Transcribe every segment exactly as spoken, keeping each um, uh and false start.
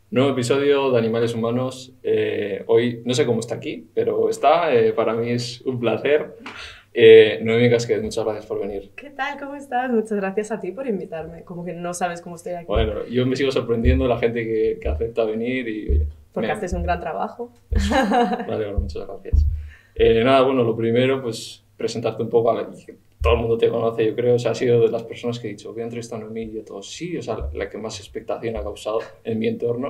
Nuevo episodio de Animales Humanos. Eh, hoy no sé cómo está aquí, pero está. Eh, para mí es un placer. Eh, Noemí Casquet, muchas gracias por venir. ¿Qué tal? ¿Cómo estás? Muchas gracias a ti por invitarme. Como que no sabes cómo estoy aquí. Bueno, yo me sigo sorprendiendo de la gente que, que acepta venir y oye, Porque me, haces un gran trabajo. eso, me alegro, muchas gracias. Eh, nada, bueno, lo primero, pues presentarte un poco, a la, que todo el mundo te conoce, yo creo, o sea, has sido de las personas que he dicho, voy a entrevistar a Noemí y yo todos, sí, o sea, la, la que más expectación ha causado en mi entorno.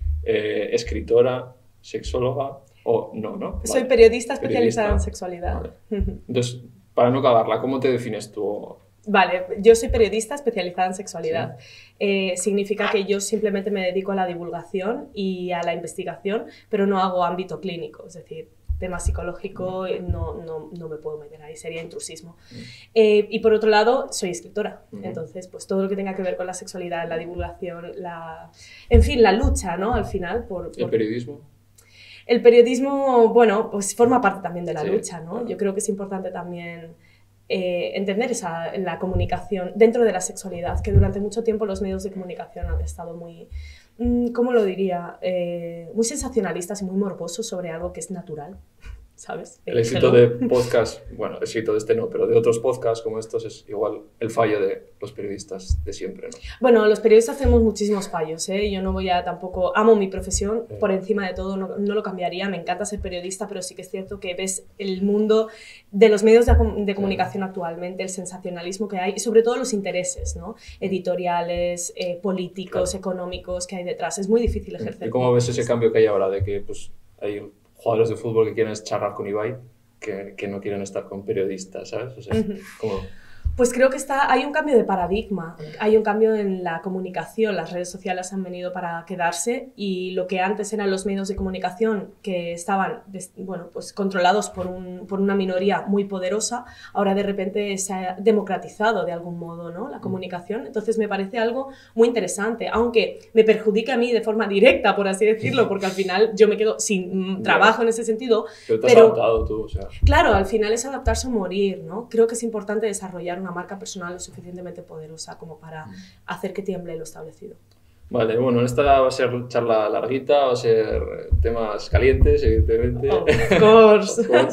Eh, escritora, sexóloga o no, ¿no? Soy Vale. periodista especializada Periodista. en sexualidad. Vale. Entonces, para no acabarla, ¿cómo te defines tú? Vale, yo soy periodista especializada en sexualidad. Sí. Eh, significa que yo simplemente me dedico a la divulgación y a la investigación, pero no hago ámbito clínico, es decir, tema psicológico no, no, no me puedo meter ahí, sería intrusismo. Mm. Eh, y por otro lado, soy escritora, mm. entonces pues todo lo que tenga que ver con la sexualidad, la divulgación, la... en fin, la lucha, ¿no? Al final, por... por... ¿El periodismo? El periodismo, bueno, pues forma parte también de la sí, lucha, ¿no? Claro. Yo creo que es importante también eh, entender esa, la comunicación dentro de la sexualidad, que durante mucho tiempo los medios de comunicación han estado muy, ¿cómo lo diría? Eh, muy sensacionalistas y muy morbosos sobre algo que es natural, ¿sabes? El éxito de podcast, bueno, el éxito de este no, pero de otros podcasts como estos es igual el fallo de los periodistas de siempre, ¿no? Bueno, los periodistas hacemos muchísimos fallos, ¿eh? Yo no voy a tampoco... Amo mi profesión, sí. Por encima de todo, no, no lo cambiaría, me encanta ser periodista, pero sí que es cierto que ves el mundo de los medios de, de comunicación sí. Actualmente, el sensacionalismo que hay y sobre todo los intereses, ¿no? Editoriales, eh, políticos, claro. Económicos que hay detrás. Es muy difícil ejercer. ¿Y cómo ves ese cambio que hay ahora de que pues, hay jugadores de fútbol que quieren charlar con Ibai, que, que no quieren estar con periodistas, ¿sabes? O sea, uh-huh. ¿Cómo? Pues creo que está, hay un cambio de paradigma, hay un cambio en la comunicación, las redes sociales han venido para quedarse y lo que antes eran los medios de comunicación que estaban bueno, pues controlados por, un, por una minoría muy poderosa, ahora de repente se ha democratizado de algún modo, ¿no? La comunicación, entonces me parece algo muy interesante, aunque me perjudica a mí de forma directa, por así decirlo, porque al final yo me quedo sin trabajo en ese sentido. Pero te has pero, adaptado tú, o sea. Claro, al final es adaptarse o morir, ¿no? Creo que es importante desarrollar una marca personal lo suficientemente poderosa como para hacer que tiemble lo establecido. Vale, bueno, esta va a ser charla larguita, va a ser temas calientes, evidentemente. Oh, of course. Of course.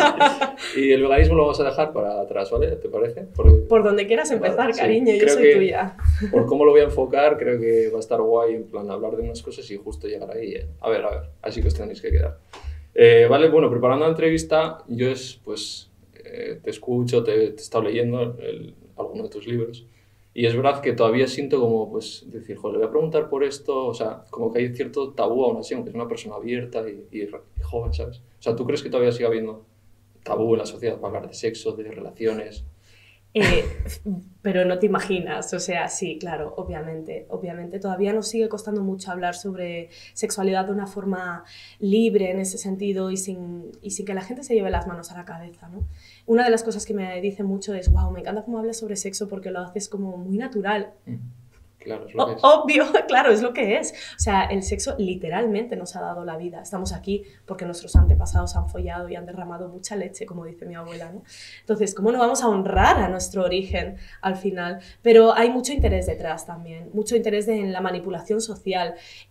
Y el veganismo lo vamos a dejar para atrás, ¿vale? ¿Te parece? Porque... Por donde quieras empezar, sí, cariño, yo soy que, tuya. Por cómo lo voy a enfocar, creo que va a estar guay, en plan, hablar de unas cosas y justo llegar ahí. ¿eh? A ver, a ver, así que os tenéis que quedar. Eh, vale, bueno, preparando la entrevista, yo es, pues, eh, te escucho, te, te he estado leyendo el, algunos de tus libros. Y es verdad que todavía siento como, pues, decir, joder, le voy a preguntar por esto, o sea, como que hay cierto tabú aún así, aunque es una persona abierta y, y, y joven, ¿sabes? O sea, ¿tú crees que todavía sigue habiendo tabú en la sociedad para hablar de sexo, de relaciones? Eh, pero no te imaginas, o sea, sí, claro, obviamente, obviamente todavía nos sigue costando mucho hablar sobre sexualidad de una forma libre en ese sentido y sin, y sin que la gente se lleve las manos a la cabeza, ¿no? Una de las cosas que me dice mucho es, wow, me encanta cómo hablas sobre sexo porque lo haces como muy natural. Mm. Claro, es lo que es. Obvio, claro, es lo que es. O sea, el sexo literalmente nos ha dado la vida. Estamos aquí porque nuestros antepasados han follado y han derramado mucha leche, como dice mi abuela, ¿no? Entonces, ¿cómo no vamos a honrar a nuestro origen al final? Pero hay mucho interés detrás también, mucho interés de, en la manipulación social.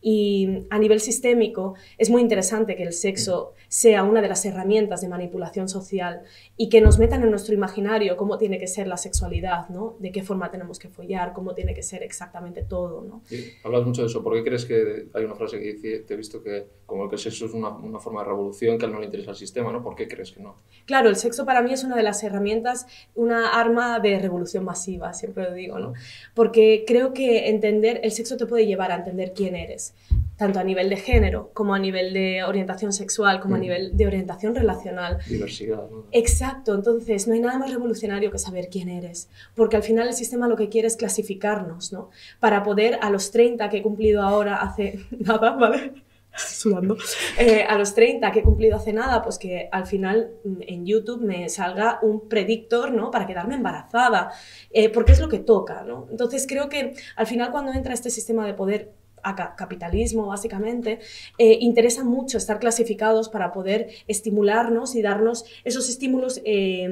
Y a nivel sistémico es muy interesante que el sexo sea una de las herramientas de manipulación social y que nos metan en nuestro imaginario cómo tiene que ser la sexualidad, ¿no? De qué forma tenemos que follar, cómo tiene que ser exactamente todo, ¿no? Sí, hablas mucho de eso. ¿Por qué crees que hay una frase que dice, te he visto que como que el sexo es una, una forma de revolución, que a él no le interesa el sistema, ¿no? ¿Por qué crees que no? Claro, el sexo para mí es una de las herramientas, una arma de revolución masiva, siempre lo digo, ¿no? Porque creo que entender, el sexo te puede llevar a entender quién eres, tanto a nivel de género, como a nivel de orientación sexual, como mm. a nivel de orientación relacional. Diversidad, ¿no? Exacto, entonces no hay nada más revolucionario que saber quién eres, porque al final el sistema lo que quiere es clasificarnos, ¿no? Para poder a los treinta que he cumplido ahora hace nada, ¿vale? Sudando. Eh, a los treinta que he cumplido hace nada, pues que al final en YouTube me salga un predictor, ¿no? Para quedarme embarazada, eh, porque es lo que toca, ¿no? Entonces creo que al final cuando entra este sistema de poder a capitalismo, básicamente, eh, interesa mucho estar clasificados para poder estimularnos y darnos esos estímulos eh,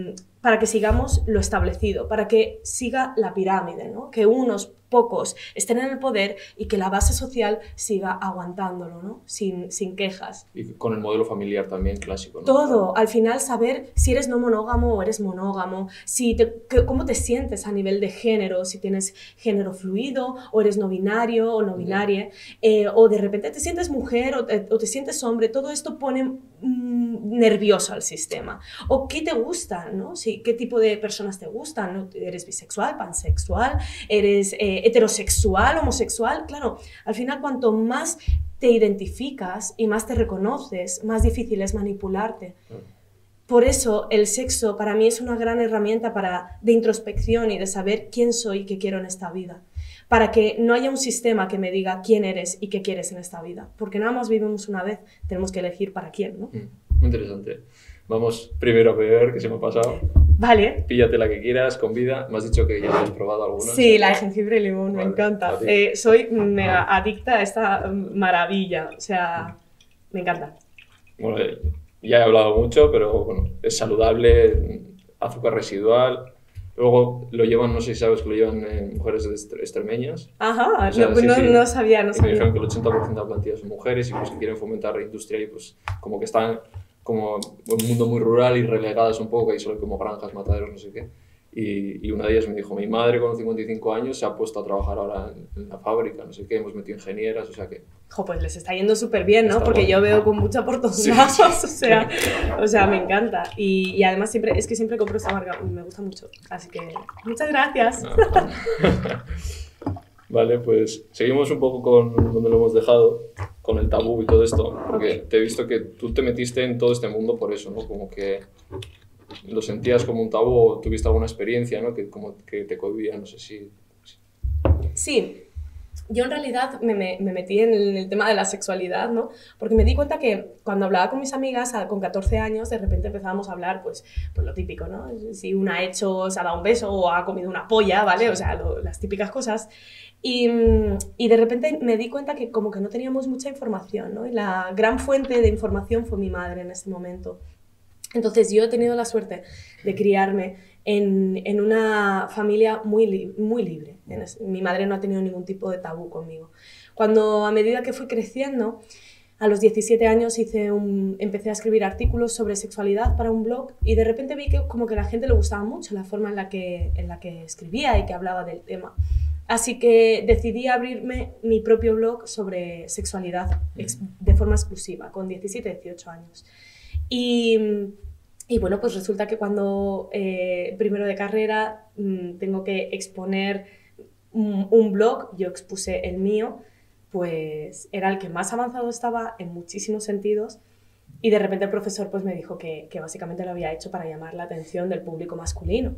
para que sigamos lo establecido, para que siga la pirámide, ¿no? Que unos pocos estén en el poder y que la base social siga aguantándolo, ¿no? Sin, sin quejas. Y con el modelo familiar también clásico, ¿no? Todo, al final saber si eres no monógamo o eres monógamo, si te, que, cómo te sientes a nivel de género, si tienes género fluido o eres no binario o no binaria, eh, o de repente te sientes mujer o te, o te sientes hombre, todo esto pone mmm, nervioso al sistema. O qué te gusta, ¿no? Si, qué tipo de personas te gustan, ¿no? ¿Eres bisexual, pansexual, eres eh, heterosexual, homosexual? Claro, al final cuanto más te identificas y más te reconoces, más difícil es manipularte. Por eso el sexo para mí es una gran herramienta para, de introspección y de saber quién soy y qué quiero en esta vida. Para que no haya un sistema que me diga quién eres y qué quieres en esta vida. Porque nada más vivimos una vez, tenemos que elegir para quién, ¿no? Muy interesante. Vamos primero a beber, que se me ha pasado. Vale. Píllate la que quieras, con vida. Me has dicho que ya has probado alguna. Sí, la de jengibre y limón, vale, me encanta. A Eh, soy mega adicta a esta maravilla, o sea, me encanta. Bueno, ya he hablado mucho, pero bueno, es saludable, azúcar residual. Luego lo llevan, no sé si sabes que lo llevan en mujeres extremeñas. Ajá, o sea, no, sí, no, sí. no sabía, no y sabía. me dijeron que el ochenta por ciento de la plantilla son mujeres y pues que quieren fomentar la industria y pues como que están como un mundo muy rural y relegadas un poco, que hay solo como granjas, mataderos, no sé qué. Y, y una de ellas me dijo, mi madre con cincuenta y cinco años se ha puesto a trabajar ahora en, en la fábrica, no sé qué, hemos metido ingenieras, o sea que... Jo, pues les está yendo súper bien, ¿no? Está Porque bueno. yo veo con mucha por todos Sí, lados, sí. o sea, o sea, me encanta. Y, y además siempre, es que siempre compro esta marca, me gusta mucho. Así que, muchas gracias. Vale, pues seguimos un poco con donde lo hemos dejado, con el tabú y todo esto, porque Ok. te he visto que tú te metiste en todo este mundo por eso, ¿no? Como que lo sentías como un tabú o tuviste alguna experiencia, ¿no? Que como que te cohibía, no sé si... Sí, yo en realidad me, me, me metí en el, en el tema de la sexualidad, ¿no? Porque me di cuenta que cuando hablaba con mis amigas a, con catorce años, de repente empezábamos a hablar, pues, pues lo típico, ¿no? Si una ha hecho, se ha dado un beso o ha comido una polla, ¿vale? O sea, lo, las típicas cosas. Y, y de repente me di cuenta que como que no teníamos mucha información, ¿no? Y la gran fuente de información fue mi madre en ese momento. Entonces yo he tenido la suerte de criarme en, en una familia muy, li muy libre. En es, mi madre no ha tenido ningún tipo de tabú conmigo. Cuando a medida que fui creciendo, a los diecisiete años hice un, empecé a escribir artículos sobre sexualidad para un blog y de repente vi que como que a la gente le gustaba mucho la forma en la que, en la que escribía y que hablaba del tema. Así que decidí abrirme mi propio blog sobre sexualidad de forma exclusiva, con diecisiete, dieciocho años. Y, y bueno, pues resulta que cuando eh, primero de carrera mmm, tengo que exponer un, un blog, yo expuse el mío, pues era el que más avanzado estaba en muchísimos sentidos y de repente el profesor pues me dijo que, que básicamente lo había hecho para llamar la atención del público masculino.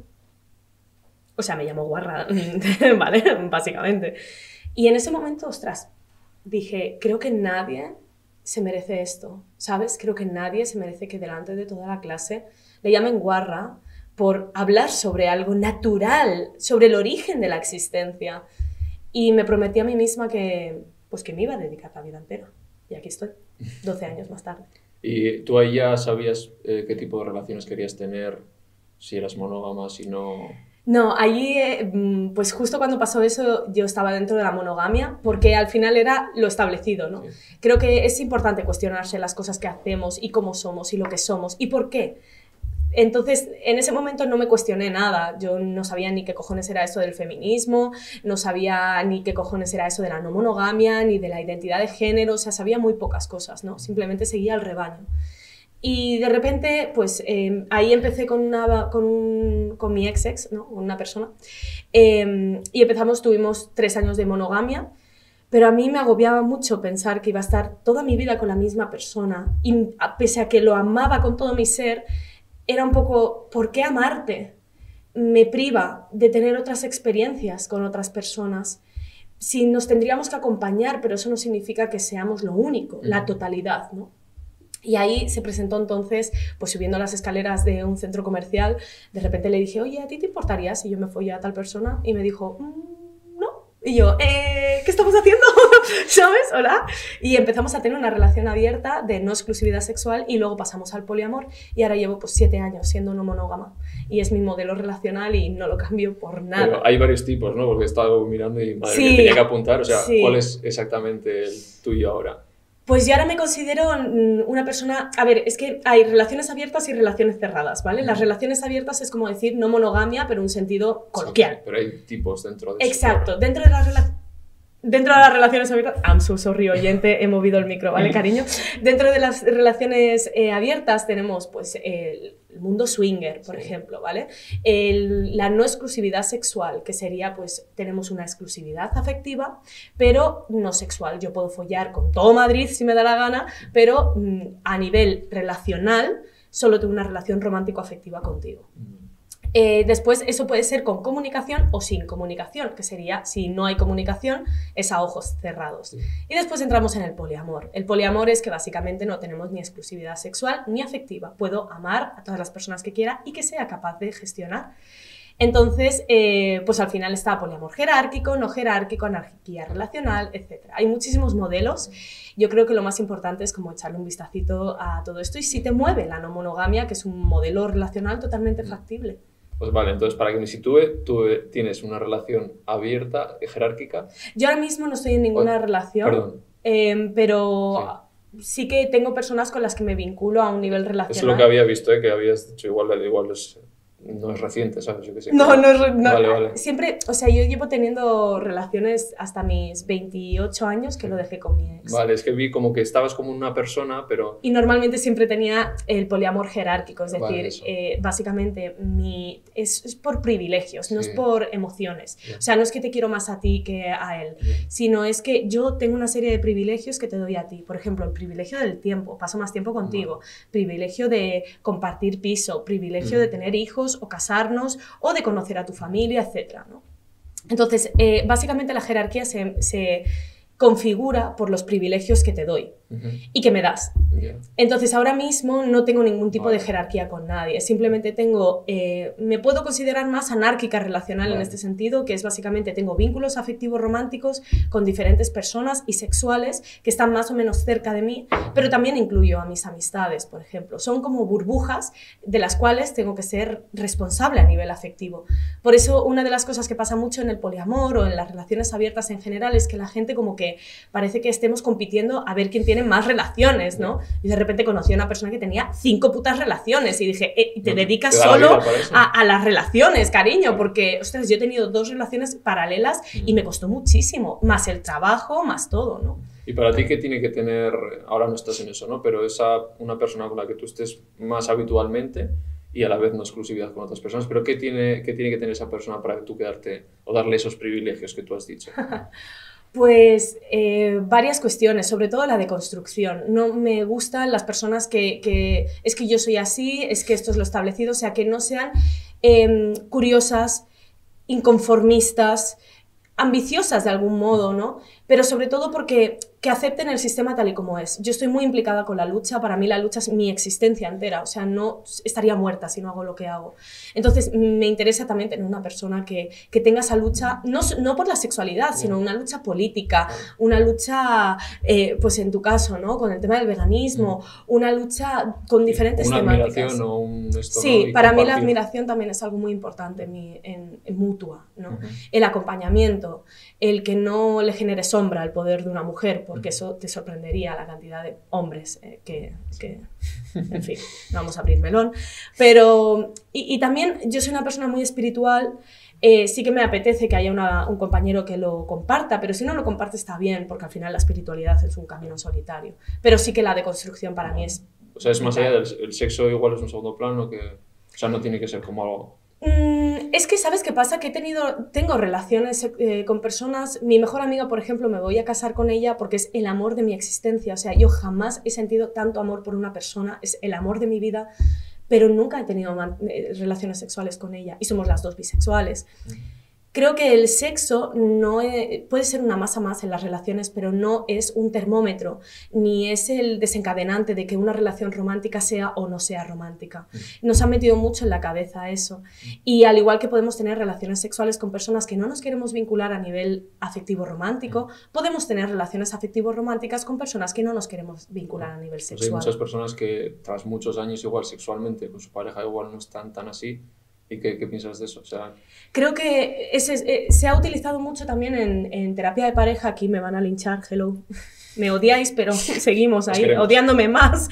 O sea, me llamó guarra, ¿vale? Básicamente. Y en ese momento, ostras, dije, creo que nadie se merece esto, ¿sabes? Creo que nadie se merece que delante de toda la clase le llamen guarra por hablar sobre algo natural, sobre el origen de la existencia. Y me prometí a mí misma que, pues que me iba a dedicar la vida entera. Y aquí estoy, doce años más tarde. ¿Y tú ahí ya sabías eh, qué tipo de relaciones querías tener? Si eras monógama, si no... No, allí, pues justo cuando pasó eso, yo estaba dentro de la monogamia, porque al final era lo establecido, ¿no? Sí. Creo que es importante cuestionarse las cosas que hacemos y cómo somos y lo que somos y por qué. Entonces, en ese momento no me cuestioné nada. Yo no sabía ni qué cojones era eso del feminismo, no sabía ni qué cojones era eso de la no monogamia, ni de la identidad de género, o sea, sabía muy pocas cosas, ¿no? Simplemente seguía al rebaño. Y de repente, pues eh, ahí empecé con, una, con, un, con mi ex ex, ¿no? Una persona, eh, y empezamos, tuvimos tres años de monogamia, pero a mí me agobiaba mucho pensar que iba a estar toda mi vida con la misma persona, y pese a que lo amaba con todo mi ser, era un poco, ¿por qué amarte? Me priva de tener otras experiencias con otras personas. Si nos tendríamos que acompañar, pero eso no significa que seamos lo único, la totalidad, ¿no? Y ahí se presentó entonces, pues subiendo las escaleras de un centro comercial, de repente le dije, oye, ¿a ti te importaría si yo me follo a tal persona? Y me dijo, mmm, no. Y yo, eh, ¿qué estamos haciendo? ¿Sabes? Hola. Y empezamos a tener una relación abierta de no exclusividad sexual y luego pasamos al poliamor y ahora llevo pues siete años siendo no monógama y es mi modelo relacional y no lo cambio por nada. Pero hay varios tipos, ¿no? Porque he estado mirando y madre sí, mía, tenía que apuntar. O sea, sí. ¿cuál es exactamente el tuyo ahora? Pues yo ahora me considero una persona... A ver, es que hay relaciones abiertas y relaciones cerradas, ¿vale? Las relaciones abiertas es como decir no monogamia, pero en un sentido coloquial. Sí, pero hay tipos dentro de eso. Exacto. Dentro de las relaciones... Dentro de las relaciones abiertas... I'm so sorry, oyente, he movido el micro, ¿vale, cariño? Dentro de las relaciones eh, abiertas tenemos, pues, el, el mundo swinger, por sí. ejemplo, ¿vale? El, la no exclusividad sexual, que sería, pues, tenemos una exclusividad afectiva, pero no sexual. Yo puedo follar con todo Madrid si me da la gana, pero mm, a nivel relacional solo tengo una relación romántico-afectiva contigo. Eh, después eso puede ser con comunicación o sin comunicación, que sería, si no hay comunicación, es a ojos cerrados. Sí. Y después entramos en el poliamor. El poliamor es que básicamente no tenemos ni exclusividad sexual ni afectiva. Puedo amar a todas las personas que quiera y que sea capaz de gestionar. Entonces, eh, pues al final está poliamor jerárquico, no jerárquico, anarquía relacional, etcétera. Hay muchísimos modelos. Yo creo que lo más importante es como echarle un vistacito a todo esto y si te mueve la no monogamia, que es un modelo relacional totalmente factible. Pues vale, entonces para que me sitúe, tú tienes una relación abierta, jerárquica. Yo ahora mismo no estoy en ninguna o, relación, perdón. Eh, pero sí. sí que tengo personas con las que me vinculo a un nivel relacional. Eso es lo que había visto, ¿eh? Que habías dicho, igual, igual es, no es reciente, ¿sabes? Yo qué sé. No, no es no, vale, vale. Siempre, o sea, yo llevo teniendo relaciones hasta mis veintiocho años que lo dejé con mi ex. Vale, es que vi como que estabas como una persona, pero... Y normalmente siempre tenía el poliamor jerárquico, es decir, vale, eh, básicamente mi, es, es por privilegios, sí. no es por emociones. Yeah. O sea, no es que te quiero más a ti que a él, yeah. sino es que yo tengo una serie de privilegios que te doy a ti. Por ejemplo, el privilegio del tiempo, paso más tiempo contigo, yeah. privilegio de compartir piso, privilegio mm. de tener hijos o casarnos, o de conocer a tu familia, etcétera, ¿no? Entonces, eh, básicamente la jerarquía se, se configura por los privilegios que te doy uh-huh. y que me das. Yeah. Entonces, ahora mismo no tengo ningún tipo vale. de jerarquía con nadie. Simplemente tengo, eh, me puedo considerar más anárquica relacional vale. en este sentido, que es básicamente tengo vínculos afectivos románticos con diferentes personas y sexuales que están más o menos cerca de mí, pero también incluyo a mis amistades, por ejemplo. Son como burbujas de las cuales tengo que ser responsable a nivel afectivo. Por eso, una de las cosas que pasa mucho en el poliamor o en las relaciones abiertas en general es que la gente como que parece que estemos compitiendo a ver quién tiene más relaciones, ¿no? Y de repente conocí a una persona que tenía cinco putas relaciones y dije, eh, te no, dedicas te solo a, a las relaciones, cariño, porque, ostras, yo he tenido dos relaciones paralelas y me costó muchísimo, más el trabajo, más todo, ¿no? Y para ti, ¿qué tiene que tener, ahora no estás en eso, ¿no? Pero esa, una persona con la que tú estés más habitualmente y a la vez no exclusividad con otras personas, pero ¿qué tiene, qué tiene que tener esa persona para que tú quedarte o darle esos privilegios que tú has dicho? Pues eh, varias cuestiones, sobre todo la de construcción. No me gustan las personas que, que es que yo soy así, es que esto es lo establecido, o sea, que no sean eh, curiosas, inconformistas, ambiciosas de algún modo, ¿no? Pero sobre todo porque que acepten el sistema tal y como es. Yo estoy muy implicada con la lucha, para mí la lucha es mi existencia entera, o sea, no estaría muerta si no hago lo que hago. Entonces, me interesa también tener una persona que, que tenga esa lucha, no, no por la sexualidad, sino una lucha política, una lucha, eh, pues en tu caso, ¿no? Con el tema del veganismo, una lucha con diferentes una temáticas. Admiración o un esto, sí, ¿no? para compartir. mí la admiración también es algo muy importante en, mi, en, en mutua, ¿no? Uh-huh. El acompañamiento, el que no le genere sombra al poder de una mujer, porque eso te sorprendería la cantidad de hombres eh, que, que, en fin, no vamos a abrir melón. Pero, y, y también yo soy una persona muy espiritual, eh, sí que me apetece que haya una, un compañero que lo comparta, pero si no lo comparte está bien, porque al final la espiritualidad es un camino solitario. Pero sí que la deconstrucción para mí es... O sea, es más allá del el sexo, igual es un segundo plano, que, o sea, no tiene que ser como algo... Mm, es que, ¿sabes qué pasa? Que he tenido, tengo relaciones eh, con personas, mi mejor amiga, por ejemplo, me voy a casar con ella porque es el amor de mi existencia, o sea, yo jamás he sentido tanto amor por una persona, es el amor de mi vida, pero nunca he tenido man- relaciones sexuales con ella, y somos las dos bisexuales. Mm. Creo que el sexo no es, puede ser una masa más en las relaciones, pero no es un termómetro, ni es el desencadenante de que una relación romántica sea o no sea romántica. Nos ha metido mucho en la cabeza eso. Y al igual que podemos tener relaciones sexuales con personas que no nos queremos vincular a nivel afectivo-romántico, podemos tener relaciones afectivo-románticas con personas que no nos queremos vincular a nivel sexual. Pues hay muchas personas que tras muchos años igual sexualmente con su pareja igual no están tan así. ¿Y qué, qué piensas de eso? O sea... Creo que ese, eh, se ha utilizado mucho también en, en terapia de pareja. Aquí me van a linchar, hello. Me odiáis, pero seguimos ahí, odiándome más.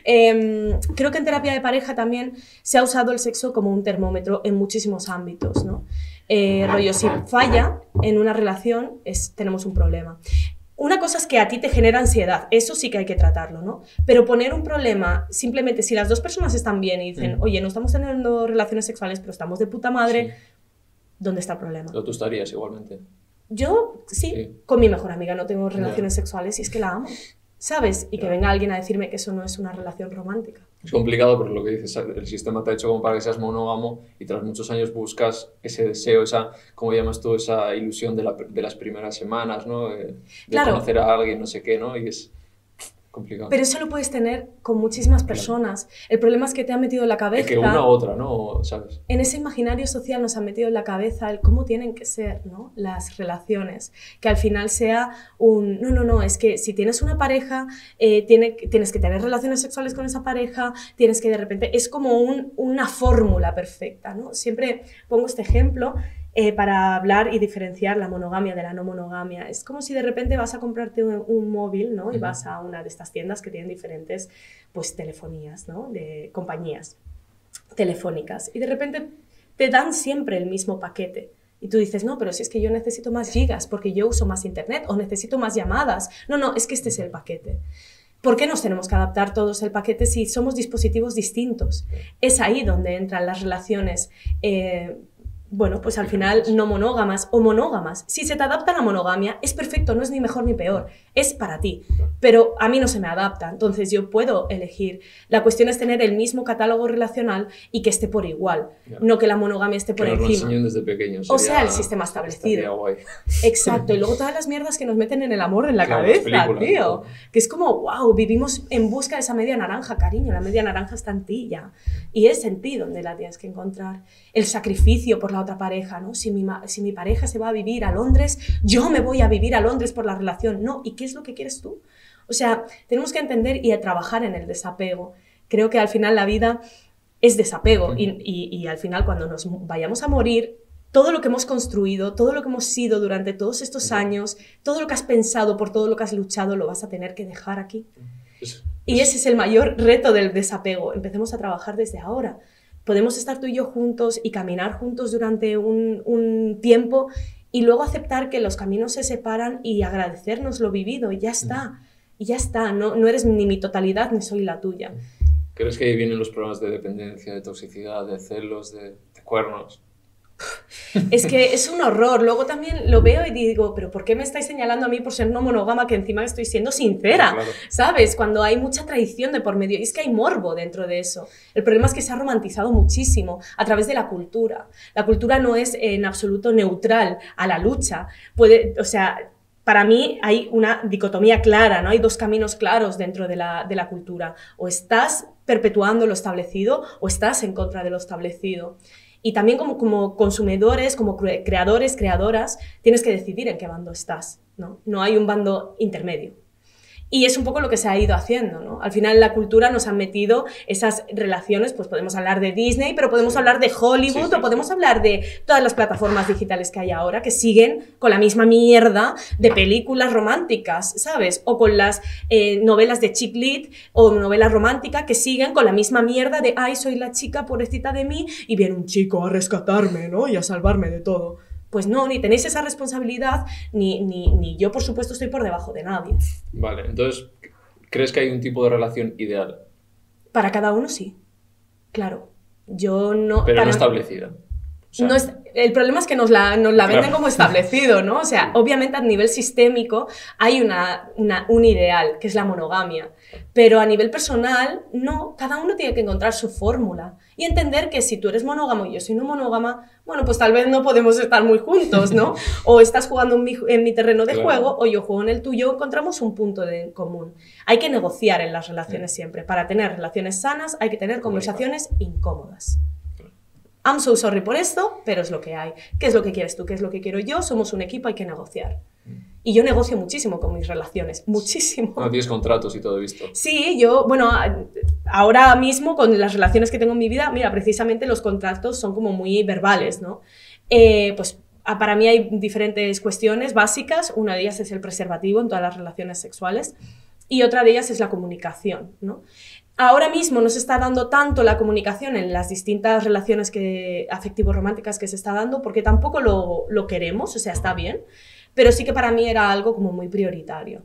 Eh, creo que en terapia de pareja también se ha usado el sexo como un termómetro en muchísimos ámbitos, ¿no? Eh, rollo, si falla en una relación, es, tenemos un problema. Una cosa es que a ti te genera ansiedad, eso sí que hay que tratarlo, ¿no? Pero poner un problema, simplemente si las dos personas están bien y dicen, mm. oye, no estamos teniendo relaciones sexuales, pero estamos de puta madre, sí. ¿Dónde está el problema? Pero tú estarías igualmente. Yo, sí, sí, con mi mejor amiga no tengo relaciones yeah. sexuales y es que la amo, ¿sabes? Y yeah. que venga alguien a decirme que eso no es una relación romántica. Es complicado porque lo que dices, el sistema te ha hecho como para que seas monógamo y tras muchos años buscas ese deseo, esa, ¿cómo llamas tú? Esa ilusión de, la, de las primeras semanas, ¿no? De, de claro. conocer a alguien, no sé qué, ¿no? Y es complicado. Pero eso lo puedes tener con muchísimas personas. Claro. El problema es que te ha metido en la cabeza... Es que una u otra, ¿no? ¿Sabes? En ese imaginario social nos ha metido en la cabeza el cómo tienen que ser, ¿no? Las relaciones. Que al final sea un... No, no, no, es que si tienes una pareja, eh, tiene, tienes que tener relaciones sexuales con esa pareja, tienes que de repente... Es como un, una fórmula perfecta, ¿no? Siempre pongo este ejemplo... Eh, para hablar y diferenciar la monogamia de la no monogamia. Es como si de repente vas a comprarte un, un móvil, ¿no? Y vas a una de estas tiendas que tienen diferentes, pues, telefonías, ¿no? De compañías telefónicas. Y de repente te dan siempre el mismo paquete. Y tú dices, no, pero si es que yo necesito más gigas porque yo uso más internet o necesito más llamadas. No, no, es que este es el paquete. ¿Por qué nos tenemos que adaptar todos el paquete si somos dispositivos distintos? Es ahí donde entran las relaciones eh, bueno, pues al final no monógamas o monógamas. Si se te adapta a la monogamia, es perfecto, no es ni mejor ni peor, es para ti. Pero a mí no se me adapta, entonces yo puedo elegir. La cuestión es tener el mismo catálogo relacional y que esté por igual, yeah. no que la monogamia esté por que encima. Que nos lo enseñen desde pequeños. O sea, el sistema establecido. Guay. Exacto, y luego todas las mierdas que nos meten en el amor en la claro, cabeza, tío. Que es como, wow, vivimos en busca de esa media naranja, cariño, la media naranja está en ti ya. Y es en ti donde la tienes que encontrar. El sacrificio por la otra pareja, ¿no? Si mi, si mi pareja se va a vivir a Londres, yo me voy a vivir a Londres por la relación. No, ¿y qué es lo que quieres tú? O sea, tenemos que entender y a trabajar en el desapego. Creo que al final la vida es desapego y, y, y al final cuando nos vayamos a morir, todo lo que hemos construido, todo lo que hemos sido durante todos estos años, todo lo que has pensado, por todo lo que has luchado, lo vas a tener que dejar aquí. Y ese es el mayor reto del desapego. Empecemos a trabajar desde ahora. Podemos estar tú y yo juntos y caminar juntos durante un, un tiempo y luego aceptar que los caminos se separan y agradecernos lo vivido y ya está. Y ya está, no, no eres ni mi totalidad ni soy la tuya. ¿Crees que ahí vienen los problemas de dependencia, de toxicidad, de celos, de, de cuernos? Es que es un horror. Luego también lo veo y digo, pero ¿por qué me estáis señalando a mí por ser no monógama que encima estoy siendo sincera? Claro. ¿Sabes? Cuando hay mucha traición de por medio. Y es que hay morbo dentro de eso. El problema es que se ha romantizado muchísimo a través de la cultura. La cultura no es en absoluto neutral a la lucha. Puede, o sea... Para mí hay una dicotomía clara, ¿no? Hay dos caminos claros dentro de la, de la cultura. O estás perpetuando lo establecido o estás en contra de lo establecido. Y también como, como consumidores, como creadores, creadoras, tienes que decidir en qué bando estás, ¿no? No hay un bando intermedio. Y es un poco lo que se ha ido haciendo, ¿no? Al final la cultura nos ha metido esas relaciones, pues podemos hablar de Disney, pero podemos sí. hablar de Hollywood sí, sí, o podemos sí. hablar de todas las plataformas digitales que hay ahora que siguen con la misma mierda de películas románticas, ¿sabes? O con las eh, novelas de chick lit o novelas románticas que siguen con la misma mierda de ay, soy la chica pobrecita de mí y viene un chico a rescatarme, ¿no? Y a salvarme de todo. Pues no, ni tenéis esa responsabilidad, ni, ni, ni yo, por supuesto, estoy por debajo de nadie. Vale, entonces, ¿crees que hay un tipo de relación ideal? Para cada uno, sí. Claro. Yo no... Pero para... no establecida. O sea... no es... El problema es que nos la, nos la venden claro. como establecido, ¿no? O sea, obviamente a nivel sistémico hay una, una, un ideal, que es la monogamia. Pero a nivel personal, no. Cada uno tiene que encontrar su fórmula. Y entender que si tú eres monógamo y yo soy no monógama, bueno, pues tal vez no podemos estar muy juntos, ¿no? O estás jugando en mi, en mi terreno de Claro. juego o yo juego en el tuyo, encontramos un punto de en común. Hay que negociar en las relaciones Sí. siempre. Para tener relaciones sanas hay que tener Comunicar. conversaciones incómodas. I'm so sorry por esto, pero es lo que hay. ¿Qué es lo que quieres tú? ¿Qué es lo que quiero yo? Somos un equipo, hay que negociar. Y yo negocio muchísimo con mis relaciones, muchísimo. Ah, tienes contratos y todo visto. Sí, yo, bueno, ahora mismo con las relaciones que tengo en mi vida, mira, precisamente los contratos son como muy verbales, ¿no? Eh, pues para mí hay diferentes cuestiones básicas, una de ellas es el preservativo en todas las relaciones sexuales y otra de ellas es la comunicación, ¿no? Ahora mismo no se está dando tanto la comunicación en las distintas relaciones que, afectivo-románticas que se está dando porque tampoco lo, lo queremos, o sea, está bien, pero sí que para mí era algo como muy prioritario.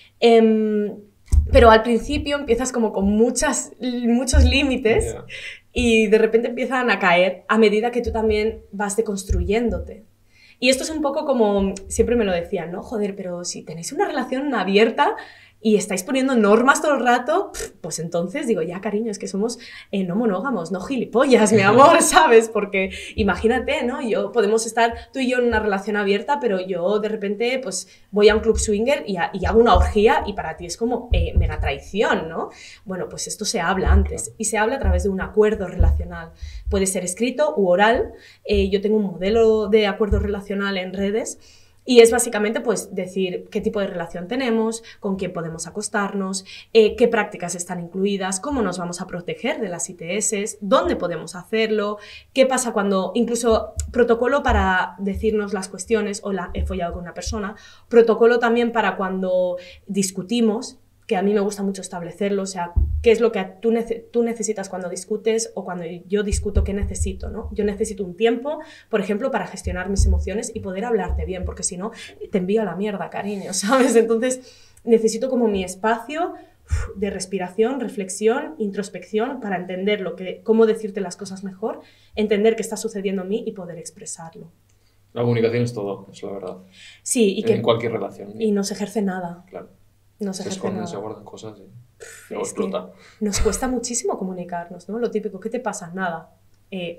Eh, pero al principio empiezas como con muchas, muchos límites yeah. y de repente empiezan a caer a medida que tú también vas deconstruyéndote. Y esto es un poco como, siempre me lo decían, ¿no? Joder, pero si tenéis una relación abierta y estáis poniendo normas todo el rato, pues entonces digo, ya cariño, es que somos eh, no monógamos, no gilipollas, mi amor, ¿sabes? Porque imagínate, ¿no? Yo, podemos estar tú y yo en una relación abierta, pero yo de repente pues voy a un club swinger y, a, y hago una orgía y para ti es como eh, mega traición, ¿no? Bueno, pues esto se habla antes y se habla a través de un acuerdo relacional. Puede ser escrito u oral. Eh, yo tengo un modelo de acuerdo relacional en redes. Y es básicamente pues decir qué tipo de relación tenemos, con quién podemos acostarnos, eh, qué prácticas están incluidas, cómo nos vamos a proteger de las I T S, dónde podemos hacerlo, qué pasa cuando, incluso protocolo para decirnos las cuestiones, hola, he follado con una persona, protocolo también para cuando discutimos, que a mí me gusta mucho establecerlo, o sea, qué es lo que tú, nece tú necesitas cuando discutes o cuando yo discuto, qué necesito, ¿no? Yo necesito un tiempo, por ejemplo, para gestionar mis emociones y poder hablarte bien, porque si no, te envío a la mierda, cariño, ¿sabes? Entonces, necesito como mi espacio de respiración, reflexión, introspección, para entender lo que, cómo decirte las cosas mejor, entender qué está sucediendo en mí y poder expresarlo. La comunicación es todo, es la verdad. Sí, y en que... cualquier relación. Y no se ejerce nada. Claro. No se, se esconden, se guardan cosas y luego explota. Nos cuesta muchísimo comunicarnos, ¿no? Lo típico, ¿qué te pasa? Nada. Eh,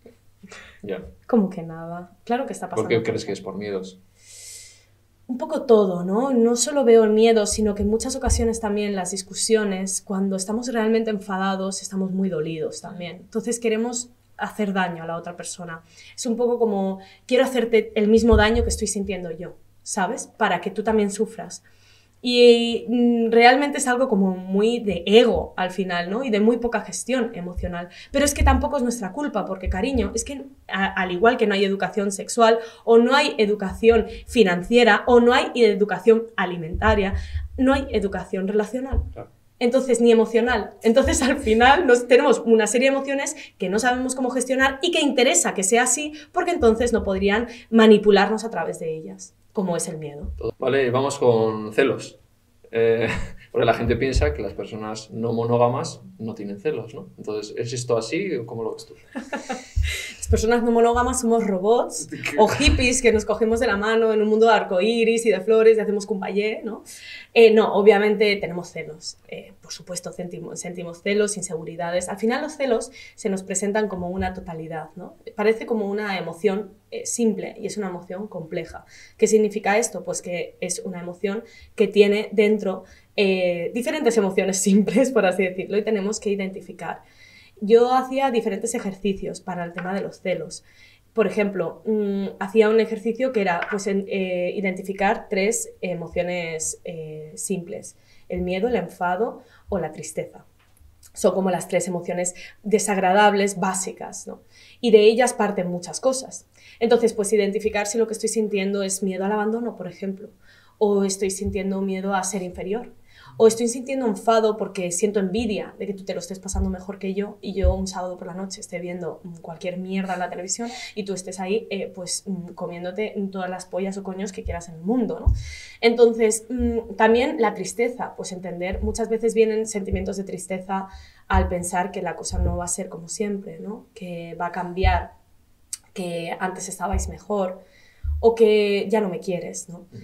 ya. ¿Cómo que nada? Claro que está pasando. ¿Por qué crees que es por miedos? Un poco todo, ¿no? No solo veo el miedo, sino que en muchas ocasiones también las discusiones, cuando estamos realmente enfadados, estamos muy dolidos también. Entonces queremos hacer daño a la otra persona. Es un poco como, quiero hacerte el mismo daño que estoy sintiendo yo, ¿sabes? Para que tú también sufras. Y realmente es algo como muy de ego al final, ¿no? Y de muy poca gestión emocional. Pero es que tampoco es nuestra culpa, porque cariño, es que a, al igual que no hay educación sexual, o no hay educación financiera, o no hay educación alimentaria, no hay educación relacional. Claro. Entonces, ni emocional. Entonces, al final nos, tenemos una serie de emociones que no sabemos cómo gestionar y que interesa que sea así, porque entonces no podrían manipularnos a través de ellas, como es el miedo. Vale, vamos con celos. Eh, porque la gente piensa que las personas no monógamas no tienen celos, ¿no? Entonces, ¿es esto así o cómo lo ves tú? Las personas no monógamas somos robots o hippies que nos cogemos de la mano en un mundo de arcoíris y de flores y hacemos kumbaya, ¿no? Eh, no, obviamente tenemos celos. Eh, por supuesto, sentimos, sentimos celos, inseguridades. Al final los celos se nos presentan como una totalidad, ¿no? Parece como una emoción eh, simple y es una emoción compleja. ¿Qué significa esto? Pues que es una emoción que tiene dentro eh, diferentes emociones simples, por así decirlo, y tenemos que identificar. Yo hacía diferentes ejercicios para el tema de los celos. Por ejemplo, mmm, hacía un ejercicio que era pues, en, eh, identificar tres emociones eh, simples. El miedo, el enfado o la tristeza. Son como las tres emociones desagradables básicas, ¿no? Y de ellas parten muchas cosas. Entonces, pues identificar si lo que estoy sintiendo es miedo al abandono, por ejemplo, o estoy sintiendo miedo a ser inferior. O estoy sintiendo enfado porque siento envidia de que tú te lo estés pasando mejor que yo y yo un sábado por la noche esté viendo cualquier mierda en la televisión y tú estés ahí eh, pues comiéndote todas las pollas o coños que quieras en el mundo, ¿no? Entonces, mmm, también la tristeza, pues entender, muchas veces vienen sentimientos de tristeza al pensar que la cosa no va a ser como siempre, ¿no? Que va a cambiar, que antes estabais mejor o que ya no me quieres, ¿no?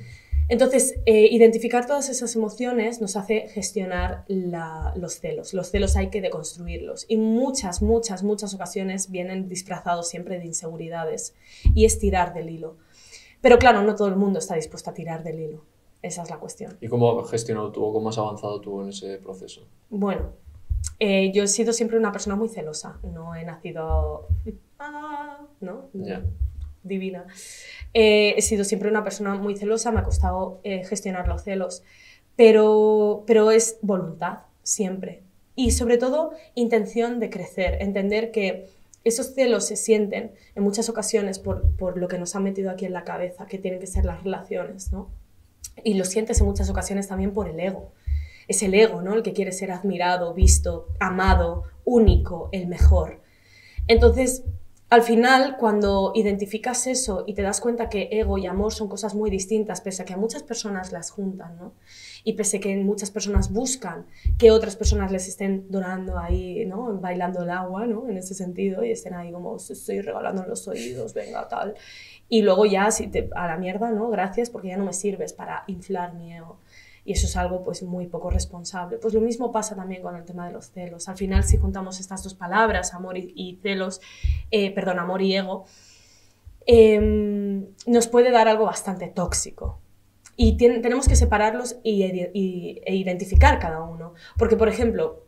Entonces, eh, identificar todas esas emociones nos hace gestionar la, los celos. Los celos hay que deconstruirlos y muchas, muchas, muchas ocasiones vienen disfrazados siempre de inseguridades y es tirar del hilo. Pero claro, no todo el mundo está dispuesto a tirar del hilo. Esa es la cuestión. ¿Y cómo has gestionado tú o cómo has avanzado tú en ese proceso? Bueno, eh, yo he sido siempre una persona muy celosa. No he nacido... Ah, ¿no? Ya. Divina. Eh, he sido siempre una persona muy celosa, me ha costado eh, gestionar los celos, pero, pero es voluntad, siempre. Y sobre todo, intención de crecer, entender que esos celos se sienten en muchas ocasiones por, por lo que nos han metido aquí en la cabeza, que tienen que ser las relaciones, ¿no? Y lo sientes en muchas ocasiones también por el ego. Es el ego, ¿no? El que quiere ser admirado, visto, amado, único, el mejor. Entonces, al final, cuando identificas eso y te das cuenta que ego y amor son cosas muy distintas, pese a que a muchas personas las juntan, ¿no? Y pese a que muchas personas buscan que otras personas les estén dorando ahí, ¿no? Bailando el agua, ¿no? En ese sentido, y estén ahí como, os estoy regalando en los oídos, venga, tal. Y luego ya, si te, a la mierda, ¿no? Gracias, porque ya no me sirves para inflar mi ego. Y eso es algo pues muy poco responsable. Pues lo mismo pasa también con el tema de los celos. Al final, si juntamos estas dos palabras, amor y, y celos, eh, perdón, amor y ego, eh, nos puede dar algo bastante tóxico. Y tiene, tenemos que separarlos y, y, e identificar cada uno. Porque, por ejemplo,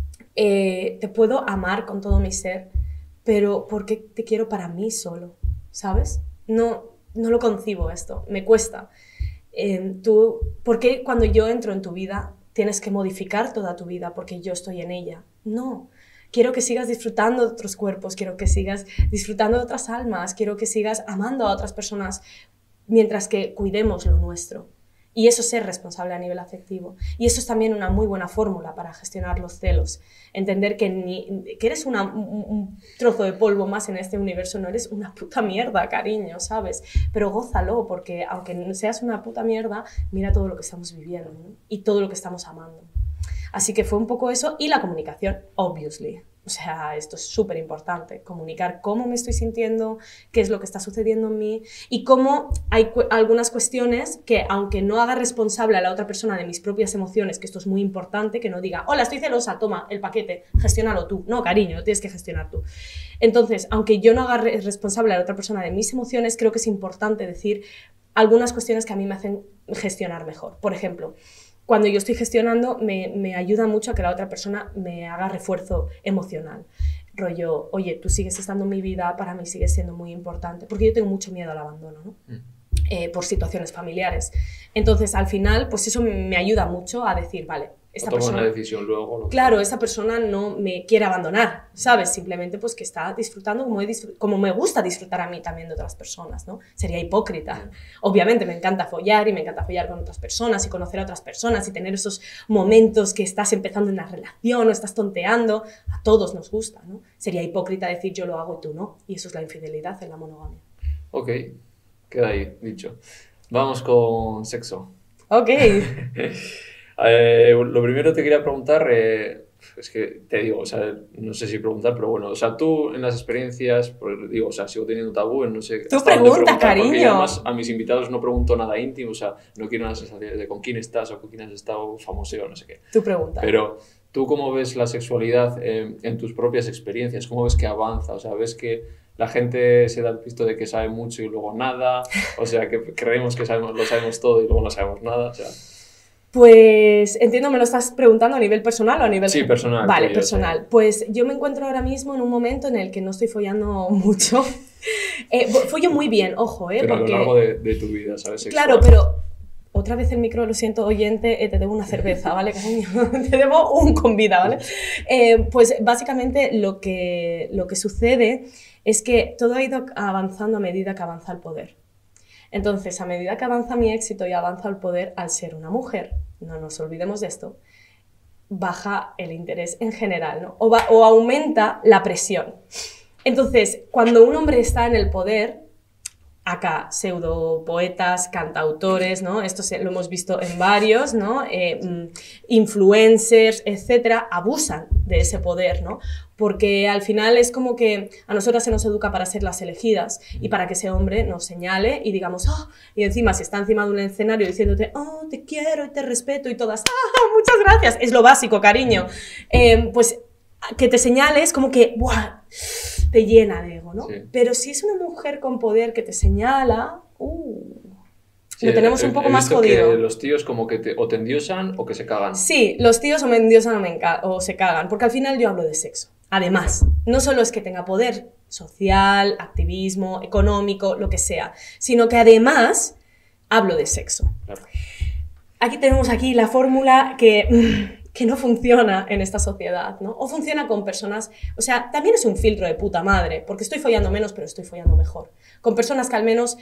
eh, te puedo amar con todo mi ser, pero ¿por qué te quiero para mí solo? ¿Sabes? No, no lo concibo esto, me cuesta. Eh, tú, ¿por qué cuando yo entro en tu vida tienes que modificar toda tu vida porque yo estoy en ella? No, quiero que sigas disfrutando de otros cuerpos, quiero que sigas disfrutando de otras almas, quiero que sigas amando a otras personas mientras que cuidemos lo nuestro. Y eso es ser responsable a nivel afectivo. Y eso es también una muy buena fórmula para gestionar los celos. Entender que, ni, que eres una, un, un trozo de polvo más en este universo, no eres una puta mierda, cariño, ¿sabes? Pero gózalo, porque aunque seas una puta mierda, mira todo lo que estamos viviendo, ¿no? Y todo lo que estamos amando. Así que fue un poco eso. Y la comunicación, obviously. O sea, esto es súper importante, comunicar cómo me estoy sintiendo, qué es lo que está sucediendo en mí y cómo hay cu algunas cuestiones que, aunque no haga responsable a la otra persona de mis propias emociones, que esto es muy importante, que no diga, hola, estoy celosa, toma el paquete, gestiónalo tú. No, cariño, lo tienes que gestionar tú. Entonces, aunque yo no haga re responsable a la otra persona de mis emociones, creo que es importante decir algunas cuestiones que a mí me hacen gestionar mejor. Por ejemplo, cuando yo estoy gestionando, me, me ayuda mucho a que la otra persona me haga refuerzo emocional. Rollo, oye, tú sigues estando en mi vida, para mí sigues siendo muy importante, porque yo tengo mucho miedo al abandono, ¿no? Mm. Eh, por situaciones familiares. Entonces, al final, pues eso me ayuda mucho a decir, vale, esta persona... una decisión luego. ¿No? Claro, esa persona no me quiere abandonar, ¿sabes? Simplemente pues que está disfrutando como, he disfr como me gusta disfrutar a mí también de otras personas, ¿no? Sería hipócrita. Mm. Obviamente me encanta follar y me encanta follar con otras personas y conocer a otras personas y tener esos momentos que estás empezando una relación o estás tonteando. A todos nos gusta, ¿no? Sería hipócrita decir yo lo hago y tú no. Y eso es la infidelidad en la monogamia. Ok, queda ahí, dicho. Vamos con sexo. Ok. Eh, lo primero te quería preguntar, eh, es que te digo, o sea, no sé si preguntar, pero bueno, o sea, tú en las experiencias, pues digo, o sea, sigo teniendo tabú, no sé... Tú pregunta, cariño. Porque además a mis invitados no pregunto nada íntimo, o sea, no quiero una sensación de con quién estás o con quién has estado famoseo, no sé qué. Tú pregunta. Pero tú, ¿cómo ves la sexualidad eh, en tus propias experiencias? ¿Cómo ves que avanza? O sea, ¿ves que la gente se da el pisto de que sabe mucho y luego nada? O sea, que creemos que sabemos, lo sabemos todo y luego no sabemos nada, o sea... Pues entiendo, ¿me lo estás preguntando a nivel personal o a nivel... Sí, personal. Vale, personal. Sé. Pues yo me encuentro ahora mismo en un momento en el que no estoy follando mucho. eh, follo muy bien, ojo, ¿eh? Pero porque... a lo largo de, de tu vida, ¿sabes? Sexual. Claro, pero... Otra vez el micro, lo siento, oyente, eh, te debo una cerveza, ¿vale, cariño? Te debo un convida, ¿vale? Eh, pues básicamente lo que, lo que sucede es que todo ha ido avanzando a medida que avanza el poder. Entonces, a medida que avanza mi éxito y avanza el poder, al ser una mujer, no nos olvidemos de esto, baja el interés en general, ¿no? o, va, o aumenta la presión. Entonces, cuando un hombre está en el poder, acá pseudo poetas, cantautores, ¿no? Esto se, lo hemos visto en varios, ¿no? Eh, influencers, etcétera, abusan de ese poder, ¿no? Porque al final es como que a nosotras se nos educa para ser las elegidas y para que ese hombre nos señale y digamos, oh, y encima si está encima de un escenario diciéndote, oh, te quiero y te respeto y todas, ah, muchas gracias, es lo básico, cariño, eh, pues que te señales como que, ¡buah!, te llena de ego, ¿no? Sí. Pero si es una mujer con poder que te señala, uh, sí, lo tenemos he, un poco he más visto jodido. Que los tíos como que te, o te endiosan o que se cagan. Sí, los tíos o me endiosan o, me o se cagan, porque al final yo hablo de sexo. Además, no solo es que tenga poder social, activismo, económico, lo que sea, sino que además hablo de sexo. Claro. Aquí tenemos aquí la fórmula que... que no funciona en esta sociedad, ¿no? O funciona con personas... O sea, también es un filtro de puta madre, porque estoy follando menos, pero estoy follando mejor. Con personas que al menos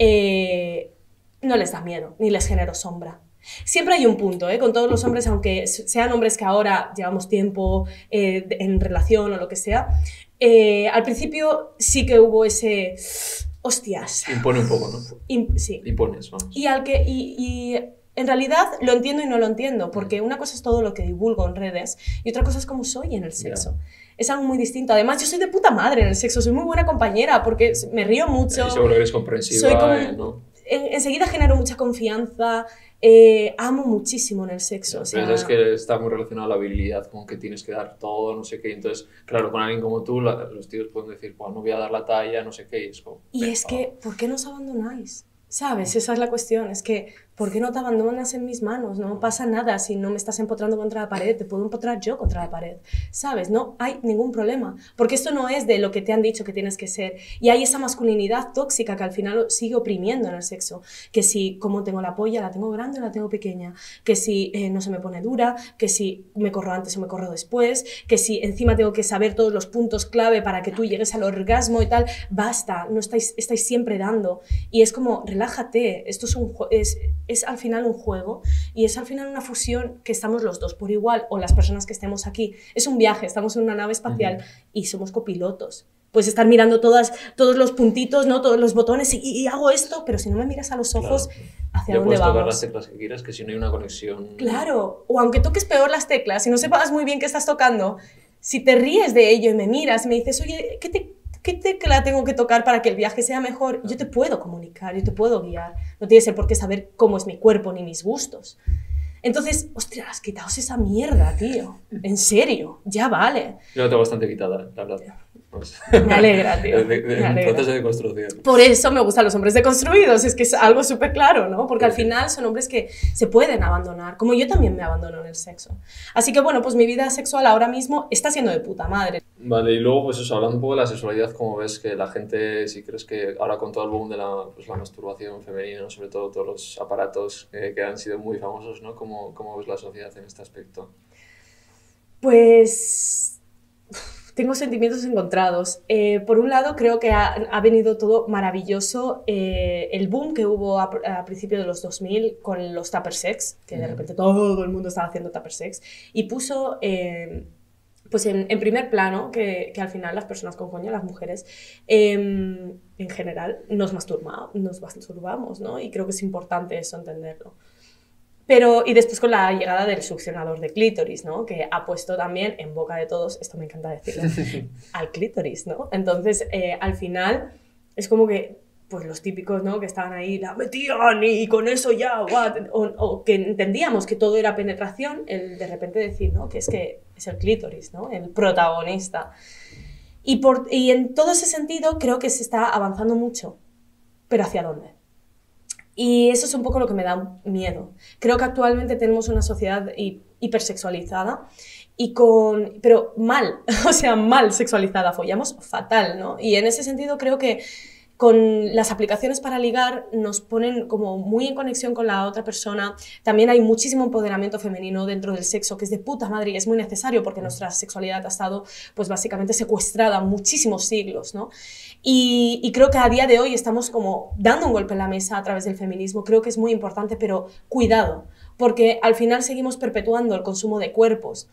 eh, no les da miedo, ni les genero sombra. Siempre hay un punto, ¿eh? Con todos los hombres, aunque sean hombres que ahora llevamos tiempo eh, en relación o lo que sea, eh, al principio sí que hubo ese... Hostias. Impone un poco, ¿no? Imp sí. Impones, vamos. Y al que... Y, y, en realidad lo entiendo y no lo entiendo, porque una cosa es todo lo que divulgo en redes y otra cosa es cómo soy en el sexo. Yeah. Es algo muy distinto. Además, yo soy de puta madre en el sexo, soy muy buena compañera porque me río mucho. Y seguro que eres comprensiva, soy como, eh, ¿no? En, enseguida genero mucha confianza, eh, amo muchísimo en el sexo. Yeah, o sea, pero es que está muy relacionado a la habilidad, como que tienes que dar todo, no sé qué. Entonces, claro, con alguien como tú, la, los tíos pueden decir, pues no voy a dar la talla, no sé qué. Y es como... Y es que, ¿por qué nos abandonáis? ¿Sabes? Esa es la cuestión, es que ¿por qué no te abandonas en mis manos? No pasa nada si no me estás empotrando contra la pared, te puedo empotrar yo contra la pared, ¿sabes? No hay ningún problema, porque esto no es de lo que te han dicho que tienes que ser, y hay esa masculinidad tóxica que al final sigue oprimiendo en el sexo, que si como tengo la polla, la tengo grande o la tengo pequeña, que si eh, no se me pone dura, que si me corro antes o me corro después, que si encima tengo que saber todos los puntos clave para que tú llegues al orgasmo y tal, basta, no estáis, estáis siempre dando, y es como, relájate, esto es un es es al final un juego y es al final una fusión que estamos los dos por igual, o las personas que estemos aquí. Es un viaje, estamos en una nave espacial uh-huh. y somos copilotos. Puedes estar mirando todas, todos los puntitos, ¿no? Todos los botones y, y hago esto, pero si no me miras a los ojos, claro. ¿hacia ya dónde vamos? Tocar las teclas que quieras, que si no hay una conexión... Claro, o aunque toques peor las teclas, si no sepas muy bien qué estás tocando, si te ríes de ello y me miras y me dices, oye, ¿qué te... ¿qué tecla tengo que tocar para que el viaje sea mejor? Yo te puedo comunicar, yo te puedo guiar. No tienes por qué saber cómo es mi cuerpo ni mis gustos. Entonces, ostras, quitaos esa mierda, tío. En serio, ya vale. Yo la tengo bastante quitada, la verdad. Pues... Me alegra, tío. De, de, me alegra. Proceso de construcción. Por eso me gustan los hombres deconstruidos, es que es algo súper claro, ¿no? Porque al final son hombres que se pueden abandonar, como yo también me abandono en el sexo. Así que bueno, pues mi vida sexual ahora mismo está siendo de puta madre. Vale, y luego pues eso, hablando un poco de la sexualidad, ¿cómo ves que la gente, si crees que ahora con todo el boom de la, pues, la masturbación femenina, sobre todo todos los aparatos eh, que han sido muy famosos, ¿no? ¿Cómo, cómo ves la sociedad en este aspecto? Pues... tengo sentimientos encontrados. Eh, por un lado, creo que ha, ha venido todo maravilloso. Eh, el boom que hubo a, a principios de los dos mil con los tupper sex, que de repente todo el mundo estaba haciendo tupper sex, y puso eh, pues en, en primer plano que, que al final las personas con coño, las mujeres, eh, en general, nos, masturba, nos masturbamos, ¿no? Y creo que es importante eso, entenderlo. Pero, y después con la llegada del succionador de clítoris, ¿no? Que ha puesto también en boca de todos, esto me encanta decirlo, al clítoris, ¿no? Entonces, eh, al final, es como que, pues los típicos, ¿no? Que estaban ahí, la metían y con eso ya, what? O, o que entendíamos que todo era penetración, el de repente decir, ¿no? Que es que es el clítoris, ¿no? El protagonista. Y, por, y en todo ese sentido, creo que se está avanzando mucho. ¿Pero hacia dónde? Y eso es un poco lo que me da miedo. Creo que actualmente tenemos una sociedad hipersexualizada, y con, pero mal, o sea, mal sexualizada, follamos fatal, ¿no? Y en ese sentido creo que con las aplicaciones para ligar nos ponen como muy en conexión con la otra persona. También hay muchísimo empoderamiento femenino dentro del sexo, que es de puta madre y es muy necesario porque nuestra sexualidad ha estado pues básicamente secuestrada muchísimos siglos, ¿no? Y, y creo que a día de hoy estamos como dando un golpe en la mesa a través del feminismo. Creo que es muy importante, pero cuidado, porque al final seguimos perpetuando el consumo de cuerpos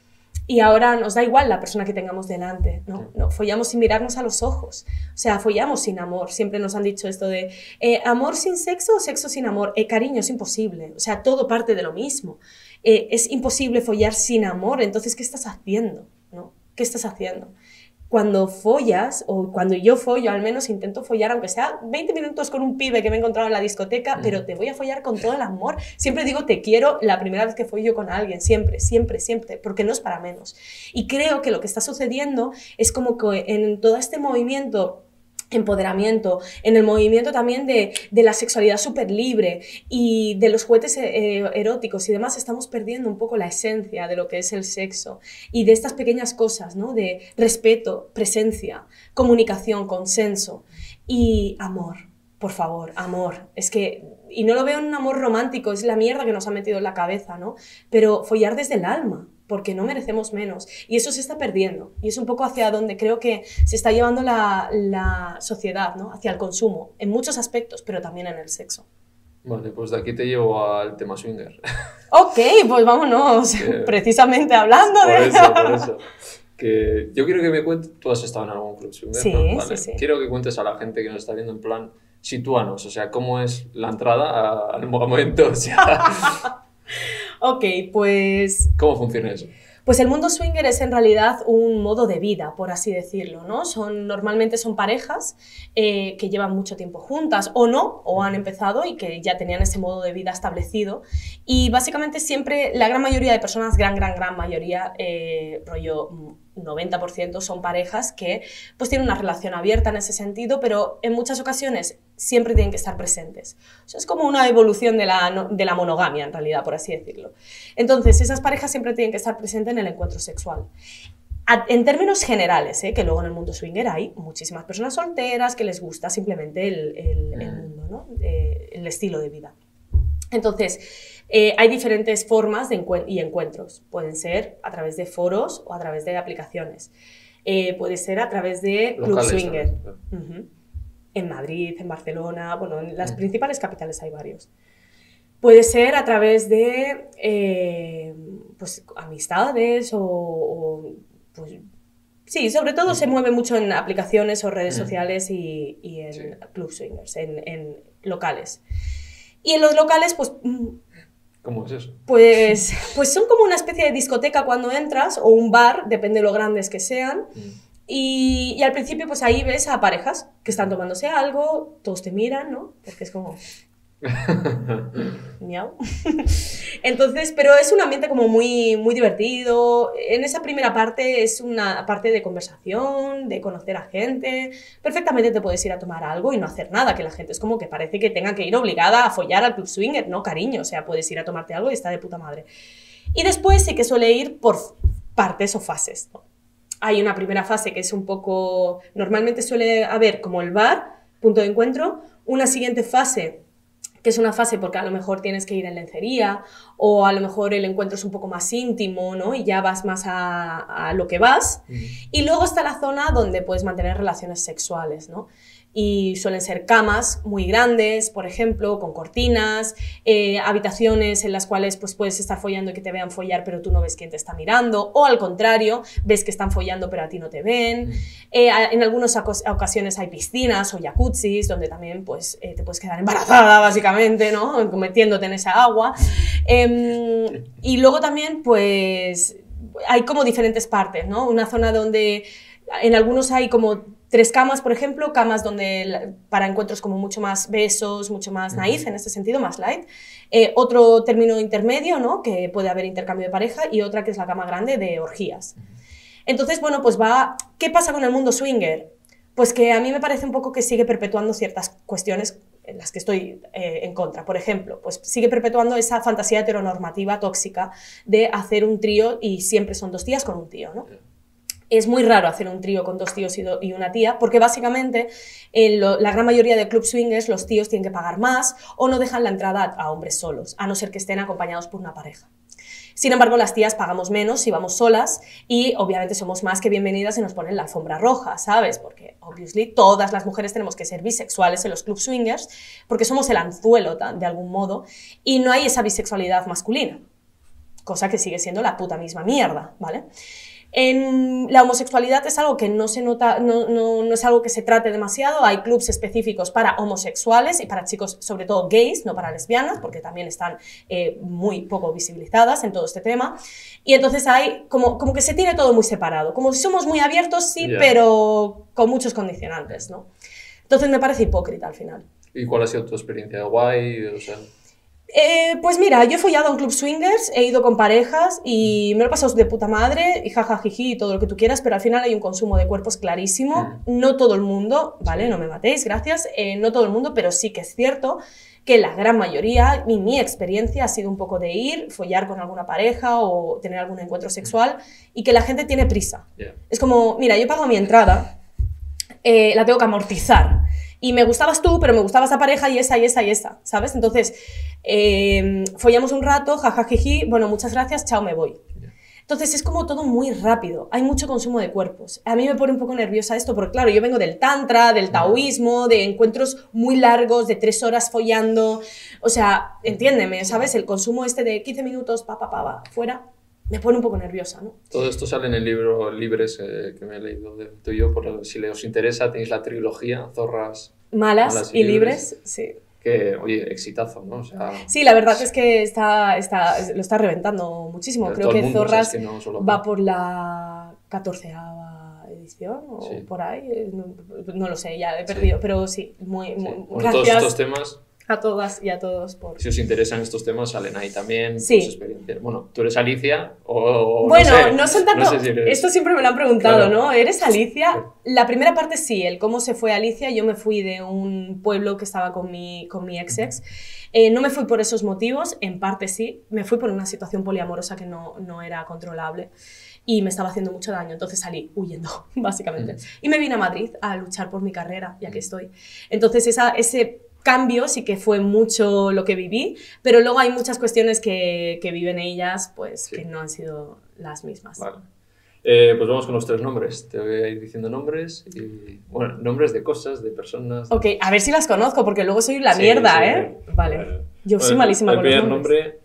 y ahora nos da igual la persona que tengamos delante, ¿no? No, follamos sin mirarnos a los ojos, o sea, follamos sin amor. Siempre nos han dicho esto de eh, amor sin sexo o sexo sin amor. Eh, cariño, es imposible, o sea, todo parte de lo mismo. Eh, es imposible follar sin amor, entonces, ¿qué estás haciendo? ¿No? ¿Qué estás haciendo? Cuando follas, o cuando yo follo, al menos intento follar, aunque sea veinte minutos con un pibe que me he encontrado en la discoteca, pero te voy a follar con todo el amor. Siempre digo te quiero la primera vez que follo con alguien, siempre, siempre, siempre, porque no es para menos. Y creo que lo que está sucediendo es como que en todo este movimiento empoderamiento, en el movimiento también de, de la sexualidad súper libre y de los juguetes eh, eróticos y demás, estamos perdiendo un poco la esencia de lo que es el sexo y de estas pequeñas cosas, ¿no? De respeto, presencia, comunicación, consenso y amor. Por favor, amor. Es que, y no lo veo en un amor romántico, es la mierda que nos ha metido en la cabeza, ¿no? Pero follar desde el alma, porque no merecemos menos. Y eso se está perdiendo. Y es un poco hacia donde creo que se está llevando la, la sociedad, ¿no? Hacia el consumo, en muchos aspectos, pero también en el sexo. Vale, pues de aquí te llevo al tema swinger. Ok, pues vámonos. Que... Precisamente hablando por de... eso, por eso. Que yo quiero que me cuentes... Tú has estado en algún club swinger, sí, ¿no? Vale. Sí, sí. Quiero que cuentes a la gente que nos está viendo en plan... Sitúanos, o sea, ¿cómo es la entrada al momento? O sea... Ok, pues... ¿Cómo funciona eso? Pues el mundo swinger es en realidad un modo de vida, por así decirlo, ¿no? Son, normalmente son parejas eh, que llevan mucho tiempo juntas o no, o han empezado y que ya tenían ese modo de vida establecido. Y básicamente siempre, la gran mayoría de personas, gran, gran, gran mayoría, eh, rollo noventa por ciento, son parejas que pues tienen una relación abierta en ese sentido, pero en muchas ocasiones siempre tienen que estar presentes. O sea, es como una evolución de la, de la monogamia, en realidad, por así decirlo. Entonces, esas parejas siempre tienen que estar presentes en el encuentro sexual. En términos generales, ¿eh? Que luego en el mundo swinger hay muchísimas personas solteras que les gusta simplemente el, el, el mundo, ¿no? Eh, el estilo de vida. Entonces, eh, hay diferentes formas de encu- y encuentros. Pueden ser a través de foros o a través de aplicaciones. Eh, puede ser a través de club swinger. Uh-huh. En Madrid, en Barcelona, bueno, en las uh-huh. principales capitales hay varios. Puede ser a través de eh, pues, amistades o, o pues, sí, sobre todo uh-huh. se mueve mucho en aplicaciones o redes uh-huh. sociales y, y en sí. club swingers, en, en locales. Y en los locales, pues... ¿Cómo es eso? Pues, pues son como una especie de discoteca cuando entras, o un bar, depende de lo grandes que sean. Mm. Y, y al principio, pues ahí ves a parejas que están tomándose algo, todos te miran, ¿no? Porque es como... Miau. Entonces, pero es un ambiente como muy, muy divertido. En esa primera parte es una parte de conversación, de conocer a gente. Perfectamente te puedes ir a tomar algo y no hacer nada, que la gente es como que parece que tenga que ir obligada a follar al club swinger. No, cariño, o sea, puedes ir a tomarte algo y está de puta madre. Y después sí que suele ir por partes o fases, ¿no? Hay una primera fase que es un poco... Normalmente suele haber como el bar, punto de encuentro. Una siguiente fase, que es una fase porque a lo mejor tienes que ir en lencería o a lo mejor el encuentro es un poco más íntimo, ¿no? Y ya vas más a, a lo que vas. Uh-huh. Y luego está la zona donde puedes mantener relaciones sexuales, ¿no? Y suelen ser camas muy grandes, por ejemplo, con cortinas, eh, habitaciones en las cuales pues, puedes estar follando y que te vean follar, pero tú no ves quién te está mirando, o al contrario, ves que están follando pero a ti no te ven. Eh, en algunas ocasiones hay piscinas o jacuzzis, donde también pues, eh, te puedes quedar embarazada, básicamente, ¿no? Metiéndote en esa agua. Eh, y luego también, pues, hay como diferentes partes, ¿no? Una zona donde en algunos hay como tres camas, por ejemplo, camas donde para encuentros como mucho más besos, mucho más naif, en este sentido, más light. Eh, otro término intermedio, ¿no? Que puede haber intercambio de pareja, y otra que es la cama grande de orgías. Entonces, bueno, pues va... ¿Qué pasa con el mundo swinger? Pues que a mí me parece un poco que sigue perpetuando ciertas cuestiones en las que estoy eh, en contra. Por ejemplo, pues sigue perpetuando esa fantasía heteronormativa tóxica de hacer un trío y siempre son dos tías con un tío, ¿no? Es muy raro hacer un trío con dos tíos y, do, y una tía, porque básicamente en lo, la gran mayoría de club swingers los tíos tienen que pagar más o no dejan la entrada a, a hombres solos, a no ser que estén acompañados por una pareja. Sin embargo, las tías pagamos menos si vamos solas y obviamente somos más que bienvenidas y nos ponen la alfombra roja, ¿sabes? Porque, obviously, todas las mujeres tenemos que ser bisexuales en los club swingers porque somos el anzuelo de algún modo y no hay esa bisexualidad masculina. cosa que sigue siendo la puta misma mierda, ¿vale? En la homosexualidad es algo que no se nota, no, no, no es algo que se trate demasiado. Hay clubs específicos para homosexuales y para chicos, sobre todo gays, no para lesbianas, porque también están eh, muy poco visibilizadas en todo este tema. Y entonces hay como, como que se tiene todo muy separado. Como si somos muy abiertos, sí, yeah. pero con muchos condicionantes, ¿no? Entonces me parece hipócrita al final. ¿Y cuál ha sido tu experiencia? ¿Guay? O sea... Eh, pues mira, yo he follado a un club swingers, he ido con parejas y me lo he pasado de puta madre y jajajiji y todo lo que tú quieras, pero al final hay un consumo de cuerpos clarísimo. Mm. No todo el mundo, ¿vale? No me matéis, gracias. Eh, no todo el mundo, pero sí que es cierto que la gran mayoría, y mi experiencia ha sido un poco de ir, follar con alguna pareja o tener algún encuentro sexual y que la gente tiene prisa. Yeah. Es como, mira, yo pago mi entrada, eh, la tengo que amortizar. Y me gustabas tú, pero me gustaba esa pareja y esa y esa y esa, ¿sabes? Entonces, eh, follamos un rato, jajajiji, bueno, muchas gracias, chao, me voy. Entonces, es como todo muy rápido, hay mucho consumo de cuerpos. A mí me pone un poco nerviosa esto, porque claro, yo vengo del tantra, del taoísmo, de encuentros muy largos, de tres horas follando, o sea, entiéndeme, ¿sabes? El consumo este de quince minutos, pa, pa, pa, pa, fuera, me pone un poco nerviosa, ¿no? Todo esto sale en el libro Libres, eh, que me he leído de tuyo, por si os interesa, tenéis la trilogía, Zorras Malas, malas y, y libres, libres, sí. Que, oye, exitazo, ¿no? O sea, sí, la verdad es que está, está, lo está reventando muchísimo. Creo que mundo, Zorras o sea, es que no va por la catorceava edición o sí. por ahí, no, no lo sé, ya he perdido, sí. pero sí, muy, muy sí. Bueno, gracias. Todos estos temas... A todas y a todos por... Si os interesan estos temas, salen ahí también sí. sus experiencias. Bueno, ¿tú eres Alicia o, o bueno, no sé? no son tanto... No sé si eres... Esto siempre me lo han preguntado, claro. ¿no? ¿Eres Alicia? La primera parte sí, el cómo se fue Alicia. Yo me fui de un pueblo que estaba con mi, con mi ex-ex. Eh, no me fui por esos motivos, en parte sí. Me fui por una situación poliamorosa que no, no era controlable y me estaba haciendo mucho daño, entonces salí huyendo, básicamente. Mm. Y me vine a Madrid a luchar por mi carrera, y aquí estoy. Entonces esa, ese... cambio sí que fue mucho lo que viví, pero luego hay muchas cuestiones que, que viven ellas pues sí. que no han sido las mismas. Vale. Eh, pues vamos con los tres nombres. Te voy a ir diciendo nombres y, bueno, nombres de cosas, de personas. Ok, a ver si las conozco, porque luego soy la sí, mierda, sí, ¿eh? Vale. Vale. Yo soy bueno, malísima con los nombres. El primer nombre,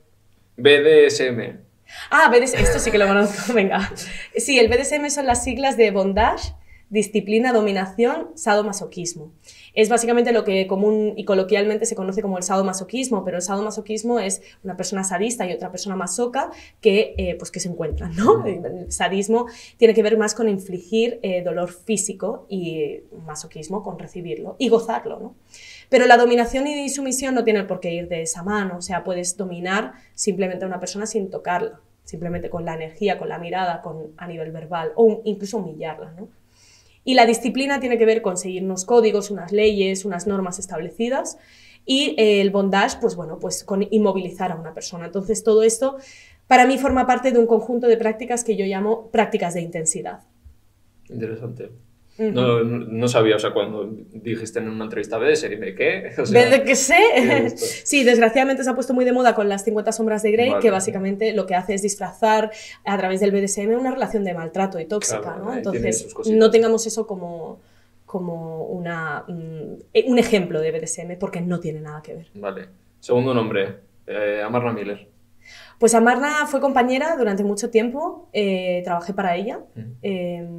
B D S M. Ah, B D S M, esto sí que lo conozco, venga. Sí, el B D S M son las siglas de Bondage, Disciplina, Dominación, Sadomasoquismo. Es básicamente lo que común y coloquialmente se conoce como el sadomasoquismo, pero el sadomasoquismo es una persona sadista y otra persona masoca que, eh, pues que se encuentran, ¿no? El sadismo tiene que ver más con infligir eh, dolor físico y masoquismo con recibirlo y gozarlo, ¿no? Pero la dominación y sumisión no tienen por qué ir de esa mano, o sea, puedes dominar simplemente a una persona sin tocarla, simplemente con la energía, con la mirada, con, a nivel verbal o incluso humillarla, ¿no? Y la disciplina tiene que ver con seguir unos códigos, unas leyes, unas normas establecidas y el bondage, pues bueno, pues con inmovilizar a una persona. Entonces todo esto para mí forma parte de un conjunto de prácticas que yo llamo prácticas de intensidad. Interesante. Uh-huh. No, no, no sabía, o sea, cuando dijiste en una entrevista B D S M, ¿qué? O sea, ¿de qué sé? Sí, desgraciadamente se ha puesto muy de moda con las cincuenta sombras de Grey, vale. que básicamente lo que hace es disfrazar a través del B D S M una relación de maltrato y tóxica, claro, ¿no? Entonces, no tengamos eso como, como una, un, un ejemplo de B D S M, porque no tiene nada que ver. Vale. Segundo nombre, eh, Amarna Miller. Pues Amarna fue compañera durante mucho tiempo, eh, trabajé para ella. Uh-huh. eh,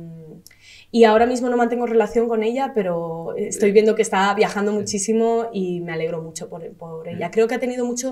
Y ahora mismo no mantengo relación con ella, pero estoy viendo que está viajando muchísimo y me alegro mucho por, por ella. Creo que ha tenido mucho...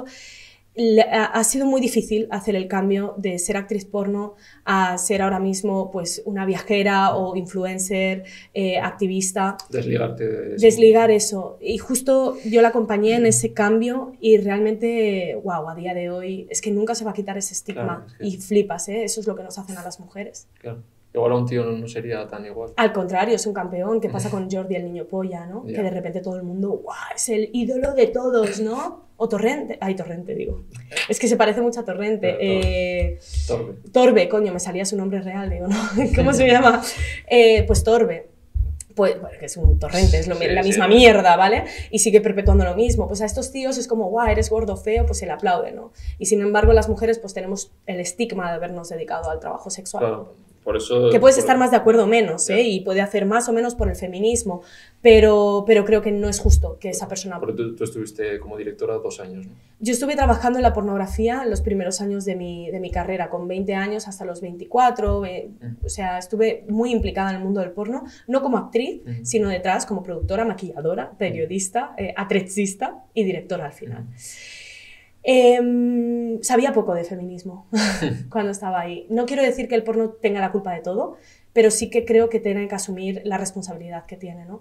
Ha sido muy difícil hacer el cambio de ser actriz porno a ser ahora mismo pues, una viajera o influencer, eh, activista. Desligarte de eso. Desligar eso. Y justo yo la acompañé en ese cambio y realmente, wow, a día de hoy es que nunca se va a quitar ese estigma. Claro, es que... Y flipas, ¿eh? Eso es lo que nos hacen a las mujeres. Claro. Igual a un tío no sería tan igual. Al contrario, es un campeón. ¿Qué pasa con Jordi, el niño polla, no? Yeah. Que de repente todo el mundo, ¡guau! Es el ídolo de todos, ¿no? O Torrente. Ay, Torrente, digo. Es que se parece mucho a Torrente. Torbe. Eh, Torbe. Torbe, coño, me salía su nombre real, digo, ¿no? ¿Cómo se llama? Eh, pues Torbe. Pues, bueno, que es un torrente, es lo, sí, la misma sí. mierda, ¿vale? Y sigue perpetuando lo mismo. Pues a estos tíos es como, guau, eres gordo, feo, pues se le aplaude, ¿no? Y sin embargo, las mujeres pues tenemos el estigma de habernos dedicado al trabajo sexual. Claro. por eso... Que puedes por... estar más de acuerdo o menos, yeah. ¿eh? Y puede hacer más o menos por el feminismo, pero, pero creo que no es justo que esa persona... Pero tú, tú estuviste como directora dos años, ¿no? Yo estuve trabajando en la pornografía en los primeros años de mi, de mi carrera, con veinte años hasta los veinticuatro, eh, mm. o sea, estuve muy implicada en el mundo del porno, no como actriz, mm. sino detrás como productora, maquilladora, periodista, eh, atrezista y directora al final. Mm. Eh, sabía poco de feminismo cuando estaba ahí. No quiero decir que el porno tenga la culpa de todo, pero sí que creo que tiene que asumir la responsabilidad que tiene, ¿no?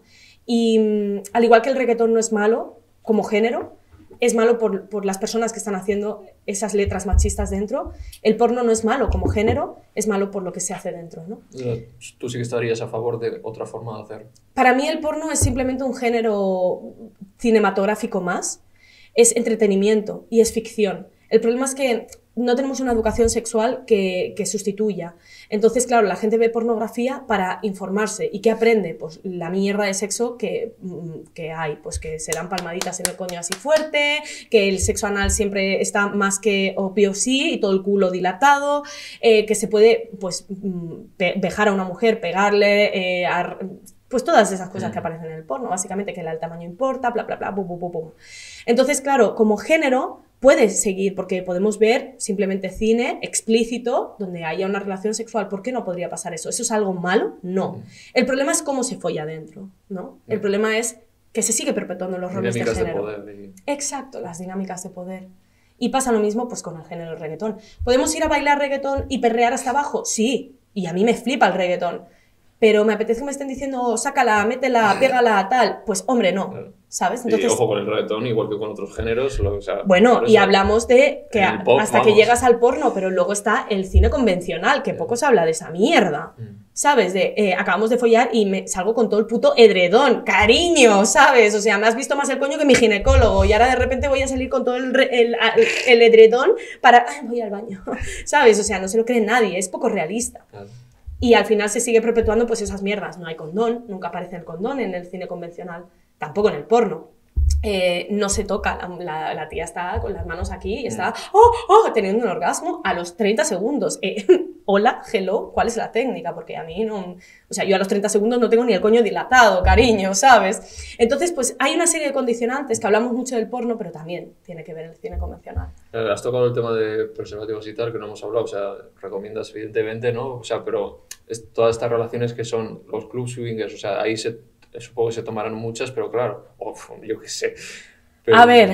Y al igual que el reggaetón no es malo como género, es malo por, por las personas que están haciendo esas letras machistas dentro. El porno no es malo como género, es malo por lo que se hace dentro, ¿no? ¿Tú sí que estarías a favor de otra forma de hacerlo? Para mí el porno es simplemente un género cinematográfico más, es entretenimiento y es ficción. El problema es que no tenemos una educación sexual que, que sustituya. Entonces, claro, la gente ve pornografía para informarse. ¿Y qué aprende? Pues la mierda de sexo que, que hay. Pues que se dan palmaditas en el coño así fuerte, que el sexo anal siempre está más que obvio sí y todo el culo dilatado, eh, que se puede pues vejar a una mujer, pegarle, eh, a, pues todas esas cosas que aparecen en el porno, básicamente que el tamaño importa, bla, bla, bla, pum, pum, pum, pum. Entonces, claro, como género puedes seguir, porque podemos ver simplemente cine explícito donde haya una relación sexual. ¿Por qué no podría pasar eso? ¿Eso es algo malo? No. El problema es cómo se folla adentro, ¿no? El problema es que se sigue perpetuando los roles de género. Dinámicas de poder. Y... Exacto, las dinámicas de poder. Y pasa lo mismo pues con el género del reggaetón. ¿Podemos ir a bailar reggaetón y perrear hasta abajo? Sí, y a mí me flipa el reggaetón. Pero me apetece que me estén diciendo, oh, sácala, métela, pégala, tal. Pues, hombre, no, claro. ¿Sabes? Entonces, y ojo con el reggaetón, igual que con otros géneros. O sea, bueno, y hablamos de que pop, hasta vamos. que llegas al porno, pero luego está el cine convencional, que poco se habla de esa mierda. Mm. ¿Sabes? De, eh, acabamos de follar y me salgo con todo el puto edredón. Cariño, ¿sabes? O sea, me has visto más el coño que mi ginecólogo y ahora de repente voy a salir con todo el, re, el, el, el edredón para... Ay, voy al baño. ¿Sabes? O sea, no se lo cree nadie, es poco realista. Claro. Y al final se sigue perpetuando pues esas mierdas. No hay condón, nunca aparece el condón en el cine convencional, tampoco en el porno. Eh, no se toca, la, la, la tía está con las manos aquí y está oh, oh, teniendo un orgasmo a los treinta segundos. Eh, hola, hello, ¿cuál es la técnica? Porque a mí no... O sea, yo a los treinta segundos no tengo ni el coño dilatado, cariño, ¿sabes? Entonces, pues hay una serie de condicionantes que hablamos mucho del porno, pero también tiene que ver el cine convencional. Eh, has tocado el tema de preservativos y tal, que no hemos hablado, o sea, recomiendas evidentemente, ¿no? O sea, pero es, todas estas relaciones que son los club swingers, o sea, ahí se... Supongo que se tomarán muchas, pero claro, uf, yo qué sé. Pero... A ver,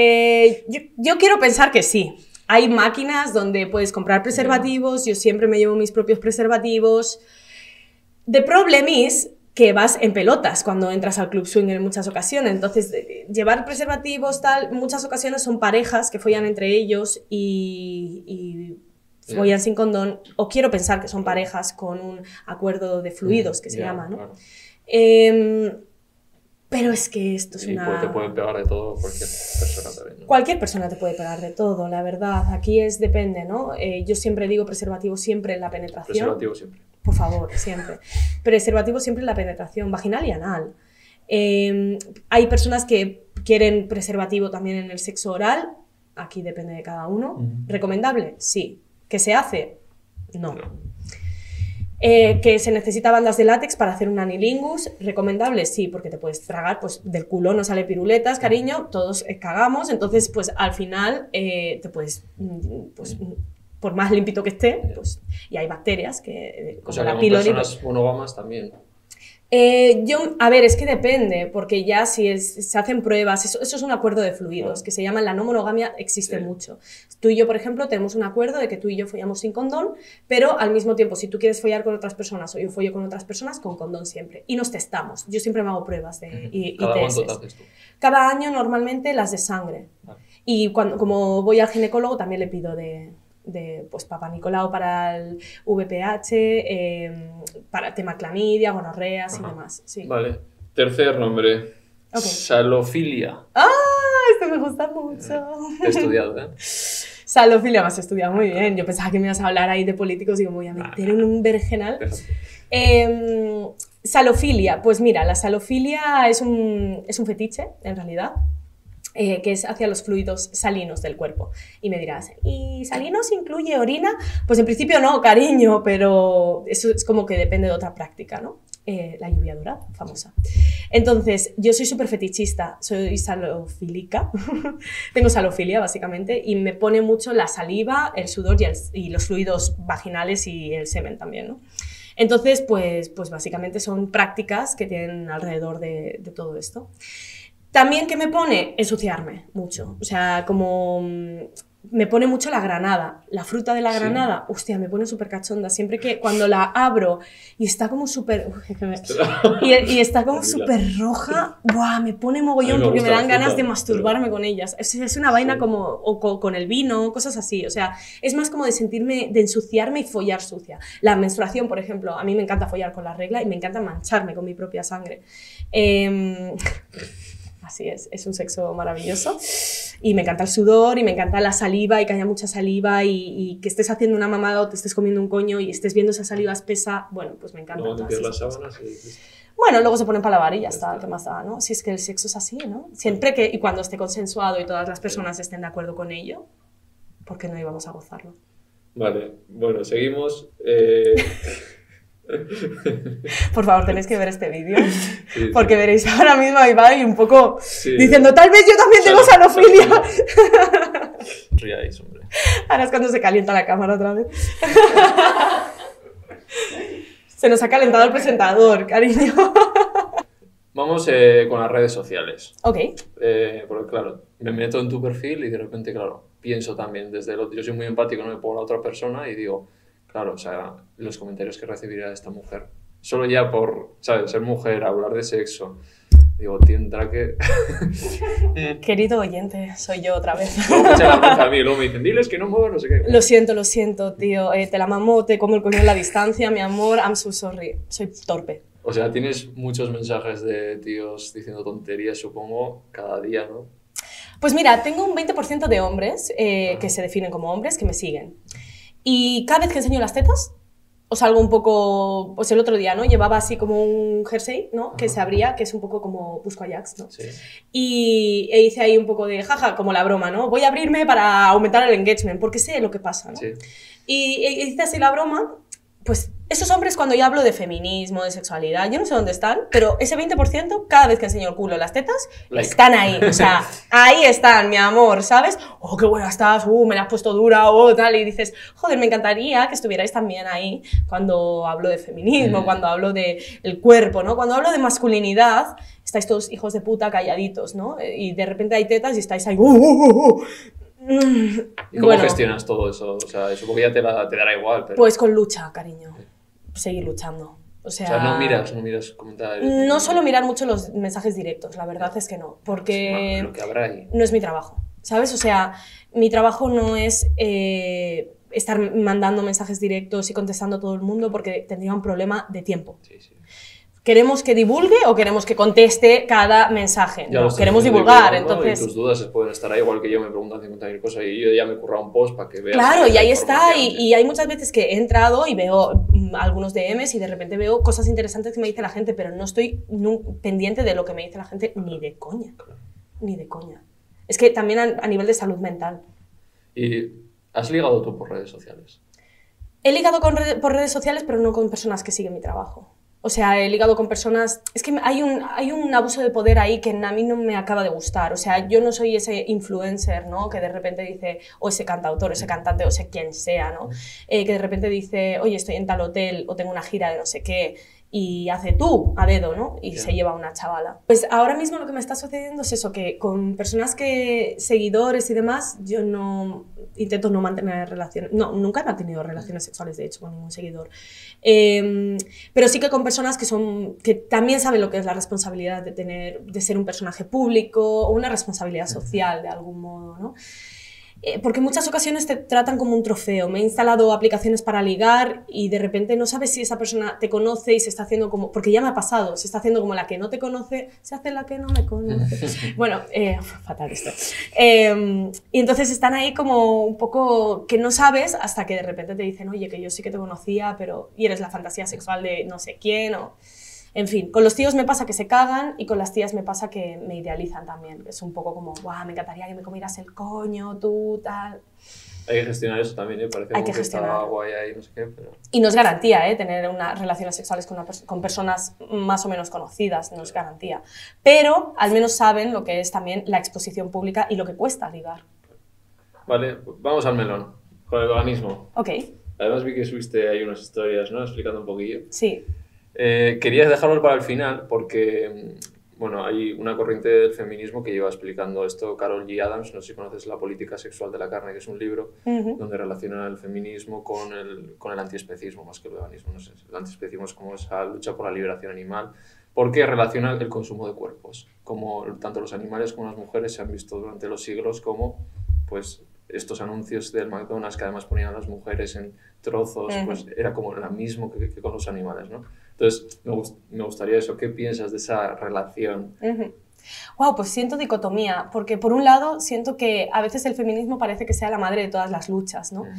eh, yo, yo quiero pensar que sí. Hay máquinas donde puedes comprar preservativos, yo siempre me llevo mis propios preservativos. The problem is que vas en pelotas cuando entras al club swing en muchas ocasiones. Entonces, llevar preservativos, tal, en muchas ocasiones son parejas que follan entre ellos y... y follan yeah. sin condón. O quiero pensar que son parejas con un acuerdo de fluidos, que se yeah, llama, ¿no? Claro. Eh, pero es que esto es y una... te pueden pegar de todo cualquier persona también, ¿no? Cualquier persona te puede pegar de todo, la verdad. Aquí es depende, ¿no? Eh, yo siempre digo preservativo siempre en la penetración. Preservativo siempre. Por favor, siempre. Preservativo siempre en la penetración vaginal y anal. Eh, hay personas que quieren preservativo también en el sexo oral. Aquí depende de cada uno. Uh-huh. ¿Recomendable? Sí. ¿Qué se hace? No. no. Eh, que se necesita bandas de látex para hacer un anilingus, ¿recomendable? Sí, porque te puedes tragar, pues del culo no sale piruletas, cariño, todos eh, cagamos, entonces pues al final eh, te puedes, pues por más limpito que esté, pues, y hay bacterias que... Como o sea, la que con personas monógamas también. Eh, yo, a ver, es que depende, porque ya si es, se hacen pruebas, eso, eso es un acuerdo de fluidos, que se llama la no monogamia, existe sí. mucho. Tú y yo, por ejemplo, tenemos un acuerdo de que tú y yo follamos sin condón, pero al mismo tiempo, si tú quieres follar con otras personas o yo follo con otras personas, con condón siempre. Y nos testamos. Yo siempre me hago pruebas de y, ¿Cada y cuánto te haces tú? Cada año, normalmente, las de sangre. Vale. Y cuando, como voy al ginecólogo, también le pido de... de pues Papa Nicolau para el V P H, eh, para tema clamidia, gonorreas Ajá. y demás. Sí. Vale. Tercer nombre. Okay. Salofilia. ¡Ah! Esto me gusta mucho. He estudiado, ¿eh? Salofilia, me has estudiado muy bien. Yo pensaba que me ibas a hablar ahí de políticos y me voy a meter en un vergenal. Eh, salofilia. Pues mira, la salofilia es un, es un fetiche, en realidad. Eh, que es hacia los fluidos salinos del cuerpo. Y me dirás, ¿y salinos incluye orina? Pues en principio no, cariño, pero eso es como que depende de otra práctica, ¿no? Eh, la lluvia dorada, famosa. Entonces, yo soy súper fetichista, soy salofílica, tengo salofilia básicamente, y me pone mucho la saliva, el sudor y, el, y los fluidos vaginales y el semen también, ¿no? Entonces, pues, pues básicamente son prácticas que tienen alrededor de, de todo esto. También, ¿qué me pone? Ensuciarme mucho. O sea, como me pone mucho la granada. La fruta de la sí. granada, hostia, me pone súper cachonda. Siempre que cuando la abro y está como súper... y, y está como súper roja, ¡buah! Me pone mogollón me porque me dan ganas de masturbarme pero... con ellas. Es, es una vaina sí. como... O con, con el vino, cosas así. O sea, es más como de sentirme, de ensuciarme y follar sucia. La menstruación, por ejemplo, a mí me encanta follar con la regla y me encanta mancharme con mi propia sangre. Eh... Así es, es un sexo maravilloso y me encanta el sudor y me encanta la saliva y que haya mucha saliva y, y que estés haciendo una mamada o te estés comiendo un coño y estés viendo esa saliva espesa, bueno, pues me encanta. Luego limpias las sábanas y... Bueno, luego se ponen para lavar y ya está, ¿qué más da, no? Si es que el sexo es así, ¿no? Siempre que, y cuando esté consensuado y todas las personas estén de acuerdo con ello, ¿por qué no íbamos a gozarlo? Vale, bueno, seguimos... Eh... Por favor, tenéis que ver este vídeo sí, porque sí. veréis ahora mismo a Ibai un poco sí, diciendo tal vez yo también tengo salofilia. Ríais, hombre. Ahora es cuando se calienta la cámara otra vez. Se nos ha calentado el presentador, cariño. Vamos eh, con las redes sociales. Ok. Eh, porque claro, me meto en tu perfil y de repente, claro, pienso también desde el otro. Yo soy muy empático, no me pongo a la otra persona y digo... Claro, o sea, los comentarios que recibiría esta mujer, solo ya por, ¿sabes?, ser mujer, hablar de sexo, digo, tendrá que... Querido oyente, soy yo otra vez. Luego me echan la bronca a mí, luego me dicen, diles que no muevo, no sé qué. Lo siento, lo siento, tío, eh, te la mamo, te como el coño en la distancia, mi amor, I'm so sorry, soy torpe. O sea, tienes muchos mensajes de tíos diciendo tonterías, supongo, cada día, ¿no? Pues mira, tengo un veinte por ciento de hombres eh, ah. que se definen como hombres, que me siguen. Y cada vez que enseño las tetas, o salgo un poco, pues el otro día, ¿no? Llevaba así como un jersey, ¿no? Que Ajá. se abría, que es un poco como Busco Ajax, ¿no? Sí. Y e hice ahí un poco de jaja, como la broma, ¿no? Voy a abrirme para aumentar el engagement, porque sé lo que pasa, ¿no? Sí. Y e hice así la broma, pues esos hombres cuando yo hablo de feminismo, de sexualidad, yo no sé dónde están, pero ese veinte por ciento, cada vez que enseño el culo las tetas, like. están ahí, o sea, ahí están, mi amor, ¿sabes? Oh, qué buena estás, uh, me la has puesto dura, oh, tal, y dices, joder, me encantaría que estuvierais también ahí cuando hablo de feminismo, mm. cuando hablo de el cuerpo, ¿no? Cuando hablo de masculinidad, estáis todos hijos de puta calladitos, ¿no? Y de repente hay tetas y estáis ahí, uh, uh, uh, ¿Y cómo bueno, gestionas todo eso? O sea, supongo que ya te, la, te dará igual, pero... Pues con lucha, cariño. Seguir luchando. O sea, o sea, no miras, no miras comentarios. No suelo mirar mucho los mensajes directos, la verdad es que no, porque lo que habrá ahí. No es mi trabajo, ¿sabes? O sea, mi trabajo no es eh, estar mandando mensajes directos y contestando a todo el mundo porque tendría un problema de tiempo. Sí, sí. ¿Queremos que divulgue o queremos que conteste cada mensaje? Ya no, queremos divulgar, entonces... Y tus dudas pueden estar ahí, igual que yo me preguntan cincuenta mil cosas y yo ya me he currado un post para que veas... Claro, y ahí está, y, y hay muchas veces que he entrado y veo mm, algunos D Ms y de repente veo cosas interesantes que me dice la gente, pero no estoy no, pendiente de lo que me dice la gente ni de coña, claro. ni de coña. Es que también a, a nivel de salud mental. ¿Y has ligado tú por redes sociales? He ligado con red, por redes sociales, pero no con personas que siguen mi trabajo. O sea, he ligado con personas... Es que hay un, hay un abuso de poder ahí que a mí no me acaba de gustar. O sea, yo no soy ese influencer, ¿no? Que de repente dice... O ese cantautor, ese cantante, o ese quien sea, ¿no? Eh, que de repente dice, oye, estoy en tal hotel o tengo una gira de no sé qué... y hace tú a dedo, ¿no? Y yeah. se lleva a una chavala. Pues ahora mismo lo que me está sucediendo es eso, que con personas que, seguidores y demás, yo no, intento no mantener relaciones, no, nunca he mantenido relaciones sexuales, de hecho, con ningún seguidor. Eh, pero sí que con personas que son, que también saben lo que es la responsabilidad de tener, de ser un personaje público, o una responsabilidad social, de algún modo, ¿no? Eh, porque en muchas ocasiones te tratan como un trofeo. Me he instalado aplicaciones para ligar y de repente no sabes si esa persona te conoce y se está haciendo como... Porque ya me ha pasado, se está haciendo como la que no te conoce, se hace la que no me conoce. Bueno, eh, fatal esto. Eh, y entonces están ahí como un poco que no sabes hasta que de repente te dicen, oye, que yo sí que te conocía, pero... y eres la fantasía sexual de no sé quién o... En fin, con los tíos me pasa que se cagan y con las tías me pasa que me idealizan también. Es un poco como, guau, me encantaría que me comieras el coño, tú, tal... Hay que gestionar eso también, ¿eh? Parece Hay como que que gestionar. está guay ahí, no sé qué, pero... Y no es garantía, ¿eh? Tener unas relaciones sexuales con, una pers con personas más o menos conocidas, no es garantía. Pero al menos saben lo que es también la exposición pública y lo que cuesta ligar. Vale, vamos al melón, con el veganismo. Ok. Además vi que subiste ahí unas historias, ¿no? Explicando un poquillo. Sí. Eh, quería dejarlo para el final porque, bueno, hay una corriente del feminismo que lleva explicando esto, Carol G. Adams, no sé si conoces La política sexual de la carne, que es un libro uh-huh. donde relaciona el feminismo con el, con el antiespecismo más que el veganismo, no sé, el antiespecismo es como esa lucha por la liberación animal, porque relaciona el consumo de cuerpos, como tanto los animales como las mujeres se han visto durante los siglos como, pues, estos anuncios del McDonald's que además ponían a las mujeres en trozos, uh-huh. pues era como lo mismo que, que con los animales, ¿no? Entonces, me, gust me gustaría eso. ¿Qué piensas de esa relación? Uh-huh. Wow, pues siento dicotomía, porque por un lado siento que a veces el feminismo parece que sea la madre de todas las luchas, ¿no? Uh-huh.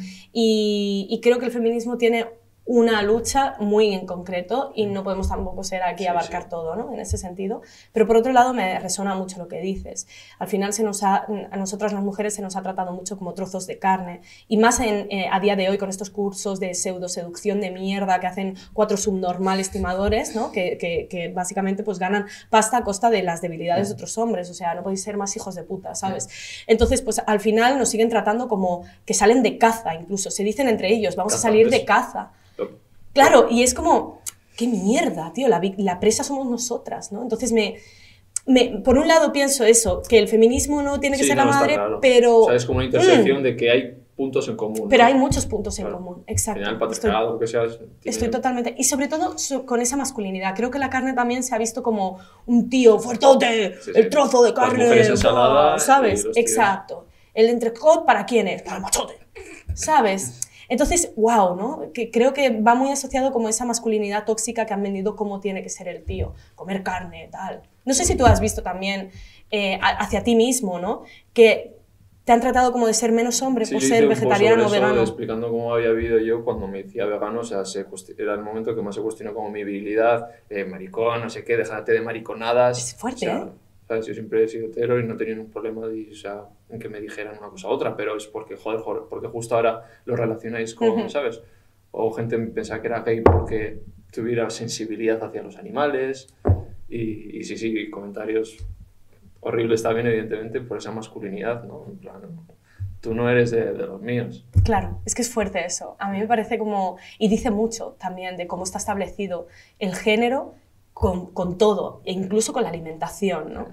y, y creo que el feminismo tiene una lucha muy en concreto y no podemos tampoco ser aquí sí, abarcar sí. todo, ¿no? En ese sentido. Pero por otro lado me resuena mucho lo que dices. Al final se nos ha, a nosotras las mujeres se nos ha tratado mucho como trozos de carne y más en, eh, a día de hoy con estos cursos de pseudoseducción de mierda que hacen cuatro subnormales timadores, ¿no? Que, que, que básicamente pues ganan pasta a costa de las debilidades de otros hombres. O sea, no podéis ser más hijos de puta, ¿sabes? Entonces, pues al final nos siguen tratando como que salen de caza, incluso. Se dicen entre ellos, vamos Caza, a salir pues... de caza. Claro, y es como, qué mierda, tío, la, la presa somos nosotras, ¿no? Entonces, me, me, por un lado pienso eso, que el feminismo no tiene que sí, ser no, la madre, claro. pero... O sea, es como una intersección mm, de que hay puntos en común. Pero ¿no? hay muchos puntos en claro. común, exacto. Al final, el patriarcado, lo que sea... Tiene... Estoy totalmente... Y sobre todo con esa masculinidad. Creo que la carne también se ha visto como un tío fuertote, sí, sí. el trozo de carne, las mujeres ensalada, wow, ¿sabes? Exacto. El entrecot, ¿para quién es? Para el machote, ¿sabes? Entonces, wow, ¿no? Que creo que va muy asociado como esa masculinidad tóxica que han vendido cómo tiene que ser el tío, comer carne, tal. No sé si tú has visto también eh, hacia ti mismo, ¿no? Que te han tratado como de ser menos hombre sí, por ser vegetariano o vegano. Explicando cómo había vivido yo cuando me decía vegano, o sea, se era el momento que más se cuestionó como mi virilidad, eh, maricón, no sé qué, déjate de mariconadas. Es fuerte, o sea, ¿eh? ¿sabes? Yo siempre he sido hetero y no tenía ningún problema de, o sea, en que me dijeran una cosa u otra, pero es porque, joder, joder porque justo ahora lo relacionáis con, uh-huh. ¿sabes? O gente pensaba que era gay porque tuviera sensibilidad hacia los animales y, y sí, sí, comentarios horribles también, evidentemente, por esa masculinidad, ¿no? En plan, tú no eres de, de los míos. Claro, es que es fuerte eso. A mí me parece como... Y dice mucho también de cómo está establecido el género con, con todo, e incluso con la alimentación, ¿no?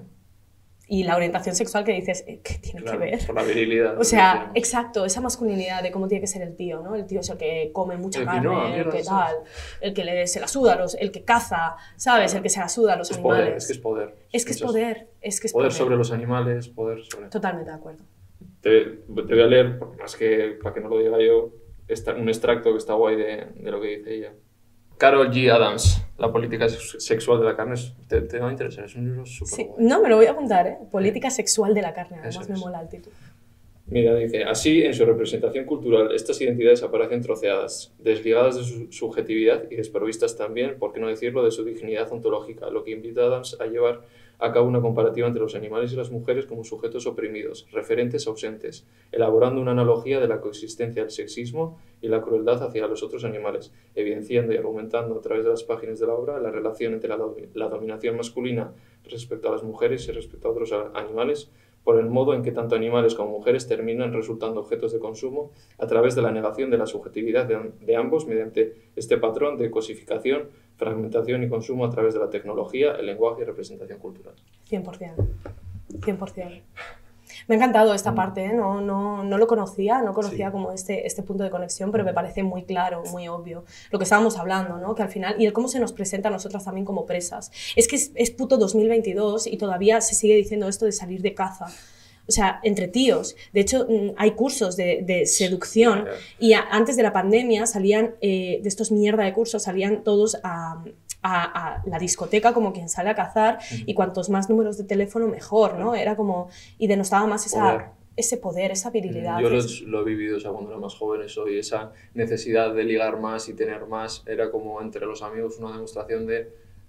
Y la orientación sexual que dices, ¿qué tiene claro, que ver? Por la virilidad. O sea, exacto, esa masculinidad de cómo tiene que ser el tío, ¿no? El tío es el que come mucha el carne, que no, el mierda, que ¿sabes? tal, el que le, se la suda, los, el que caza, ¿sabes? Claro. El que se la suda a los es animales. Poder, es que es poder. Es que es poder, es que es poder. poder. sobre los animales, poder sobre... Totalmente de acuerdo. Te, te voy a leer, más que para que no lo diga yo, esta, un extracto que está guay de, de lo que dice ella. Carol G. Adams, La política sexual de la carne, te, te va a interesar, es un libro súper sí, guay. No, me lo voy a apuntar, ¿eh? Política sexual de la carne, además Eso me es. mola el título. Mira, dice, así en su representación cultural estas identidades aparecen troceadas, desligadas de su subjetividad y desprovistas también, por qué no decirlo, de su dignidad ontológica, lo que invita a Adams a llevar a cabo una comparativa entre los animales y las mujeres como sujetos oprimidos, referentes ausentes, elaborando una analogía de la coexistencia del sexismo y la crueldad hacia los otros animales, evidenciando y argumentando a través de las páginas de la obra la relación entre la, la dominación masculina respecto a las mujeres y respecto a otros animales, por el modo en que tanto animales como mujeres terminan resultando objetos de consumo a través de la negación de la subjetividad de, de ambos mediante este patrón de cosificación, fragmentación y consumo a través de la tecnología, el lenguaje y representación cultural. cien por cien. cien por cien. Me ha encantado esta parte, ¿eh? no, no, no lo conocía, no conocía sí. como este, este punto de conexión, pero me parece muy claro, muy obvio. Lo que estábamos hablando, ¿no? Que al final, y el cómo se nos presenta a nosotras también como presas. Es que es, es puto dos mil veintidós y todavía se sigue diciendo esto de salir de caza. O sea, entre tíos. De hecho, hay cursos de, de seducción y a, antes de la pandemia salían, eh, de estos mierda de cursos, salían todos a... A, a la discoteca como quien sale a cazar uh-huh. y cuantos más números de teléfono mejor, ¿no? Era como, y denostaba más esa, poder. ese poder, esa virilidad. Yo los, lo he vivido, o sea, cuando era más joven eso, y esa necesidad de ligar más y tener más, era como entre los amigos una demostración de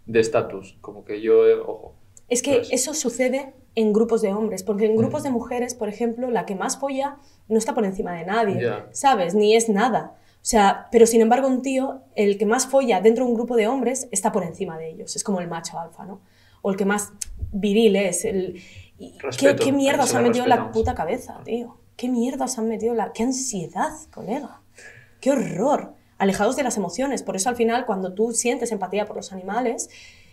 de estatus, como que yo, eh, ojo. Es que ¿sabes? Eso sucede en grupos de hombres, porque en grupos mm. de mujeres, por ejemplo, la que más folla no está por encima de nadie, yeah. ¿sabes? Ni es nada. O sea, pero sin embargo un tío, el que más folla dentro de un grupo de hombres, está por encima de ellos. Es como el macho alfa, ¿no? O el que más viril es. El... ¿Qué, ¿Qué mierda os han metido en la puta cabeza, tío? ¿Qué mierda os han metido en la... ¡Qué ansiedad, colega! ¡Qué horror! Alejados de las emociones. Por eso al final, cuando tú sientes empatía por los animales,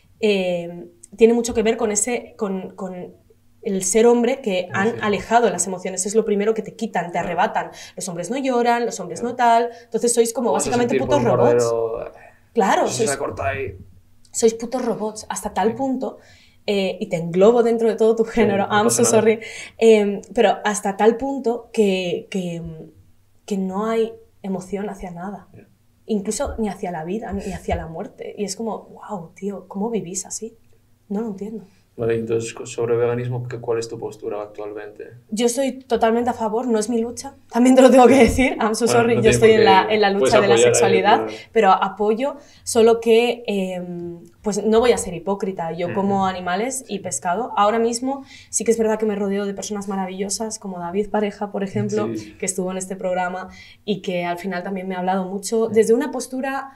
eh, tiene mucho que ver con ese... Con, con el ser hombre que han sí. alejado las emociones. Es lo primero que te quitan, te claro. arrebatan. Los hombres no lloran, los hombres claro. no tal. Entonces sois como básicamente putos robots. Bordero, claro, sois, sois putos robots hasta tal sí. punto, eh, y te englobo dentro de todo tu género, sí, no I'm so sorry, eh, pero hasta tal punto que, que, que no hay emoción hacia nada. Yeah. Incluso ni hacia la vida, ni hacia la muerte. Y es como, wow, tío, ¿cómo vivís así? No lo entiendo. Vale, entonces, sobre veganismo, ¿cuál es tu postura actualmente? Yo estoy totalmente a favor, no es mi lucha, también te lo tengo que decir, I'm so sorry, bueno, no yo estoy en la, en la lucha de la sexualidad, ahí, claro. pero apoyo, solo que eh, pues no voy a ser hipócrita, yo como animales y pescado. Ahora mismo sí que es verdad que me rodeo de personas maravillosas, como David Pareja, por ejemplo, sí. que estuvo en este programa y que al final también me ha hablado mucho, desde una postura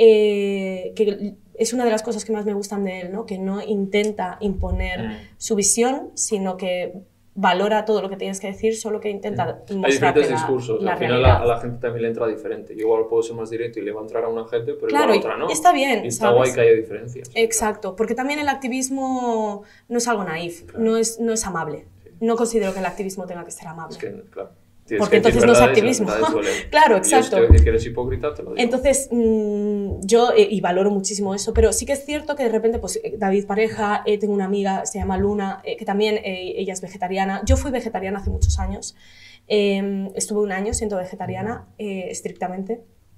eh, que... es una de las cosas que más me gustan de él, ¿no? Que no intenta imponer mm. su visión, sino que valora todo lo que tienes que decir, solo que intenta mm. mostrarte Hay diferentes la, discursos, la al final realidad. A, a la gente también le entra diferente. Yo igual puedo ser más directo y le va a entrar a una gente, pero claro, igual a otra no. Está bien, y está ¿sabes? Guay que haya diferencias. Exacto, porque también el activismo no es algo naif, claro. no, es, no es amable. Sí. No considero que el activismo tenga que ser amable. Es que, claro. Tienes porque entonces no es activismo. Claro, exacto. Y yo, si te decir que eres hipócrita, te lo digo. Entonces, mmm, yo, eh, y valoro muchísimo eso, pero sí que es cierto que de repente, pues, David Pareja, eh, tengo una amiga, se llama Luna, eh, que también eh, ella es vegetariana. Yo fui vegetariana hace muchos años. Eh, estuve un año siendo vegetariana, eh, estrictamente,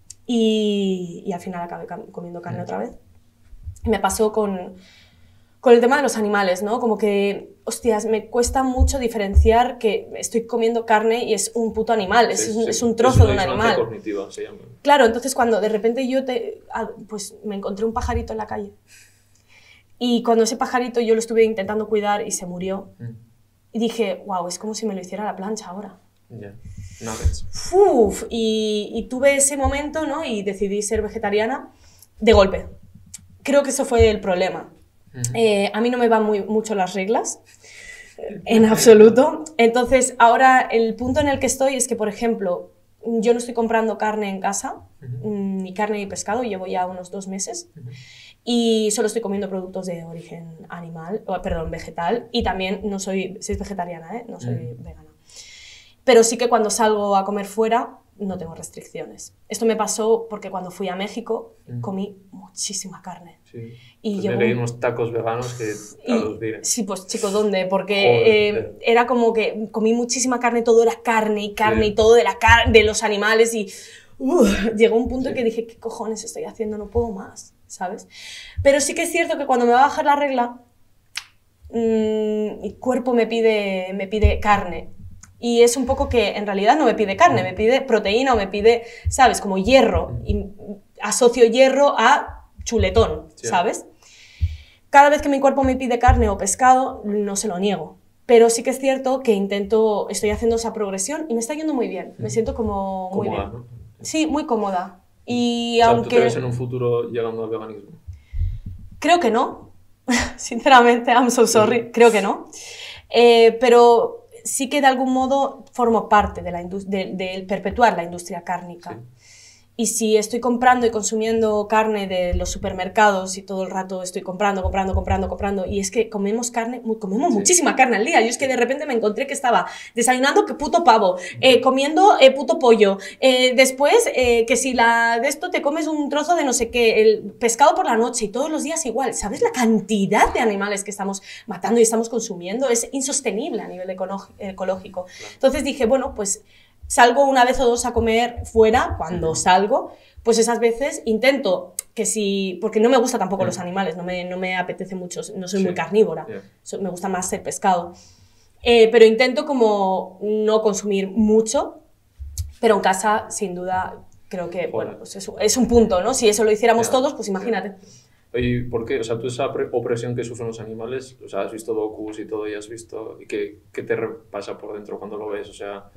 y, y al final acabé comiendo carne otra vez. Me pasó con... con el tema de los animales, ¿no? Como que, hostias, me cuesta mucho diferenciar que estoy comiendo carne y es un puto animal, es, sí, un, sí. es un trozo es de un animal. Cognitiva, se llama. Claro, entonces cuando de repente yo te, pues me encontré un pajarito en la calle y cuando ese pajarito yo lo estuve intentando cuidar y se murió, mm. y dije, wow, es como si me lo hiciera a la plancha ahora. Yeah. Nuggets. Uf, y, y tuve ese momento, ¿no? Y decidí ser vegetariana de golpe. Creo que eso fue el problema. Eh, a mí no me van muy, mucho las reglas, en absoluto. Entonces, ahora el punto en el que estoy es que, por ejemplo, yo no estoy comprando carne en casa, uh-huh. ni carne ni pescado, llevo ya unos dos meses, uh-huh. y solo estoy comiendo productos de origen animal, o, perdón, vegetal, y también no soy, soy vegetariana, ¿eh? No soy uh-huh. vegana. Pero sí que cuando salgo a comer fuera, no tengo restricciones. Esto me pasó porque cuando fui a México mm. comí muchísima carne. Sí. Y yo leí unos tacos veganos que a los diré. Sí, pues chico, ¿dónde? Porque eh, era como que comí muchísima carne, todo era carne y carne sí. y todo de, la car de los animales y uh, llegó un punto sí. que dije, ¿qué cojones estoy haciendo? No puedo más, ¿sabes? Pero sí que es cierto que cuando me va a bajar la regla, mmm, mi cuerpo me pide, me pide carne. Y es un poco que en realidad no me pide carne, me pide proteína o me pide, ¿sabes? Como hierro. Y asocio hierro a chuletón, sí. ¿sabes? Cada vez que mi cuerpo me pide carne o pescado, no se lo niego. Pero sí que es cierto que intento, estoy haciendo esa progresión y me está yendo muy bien. Me siento como muy cómoda, bien. ¿no? Sí, muy cómoda. Y o sea, aunque... ¿tú te ves en un futuro llegando al veganismo? Creo que no. Sinceramente, I'm so sorry. Sí. Creo que no. Eh, pero... sí que de algún modo formo parte de, la de, de perpetuar la industria cárnica. Sí. Y si estoy comprando y consumiendo carne de los supermercados y todo el rato estoy comprando, comprando, comprando, comprando, y es que comemos carne, comemos sí. muchísima carne al día. Yo es que de repente me encontré que estaba desayunando que puto pavo, eh, comiendo eh, puto pollo, eh, después eh, que si la, de esto te comes un trozo de no sé qué, el pescado por la noche y todos los días igual. ¿Sabes la cantidad de animales que estamos matando y estamos consumiendo? Es insostenible a nivel ecológico. Entonces dije, bueno, pues... salgo una vez o dos a comer fuera, cuando sí. salgo, pues esas veces intento que si... porque no me gustan tampoco sí. los animales, no me, no me apetece mucho, no soy sí. muy carnívora, yeah. so, me gusta más el pescado. Eh, pero intento como no consumir mucho, pero en casa, sin duda, creo que bueno, pues es, es un punto, ¿no? Si eso lo hiciéramos yeah. todos, pues imagínate. Yeah. ¿Y por qué? O sea, tú esa opresión que sufren los animales, o sea, has visto docus y todo y has visto... ¿Y qué, qué te pasa por dentro cuando lo ves? O sea,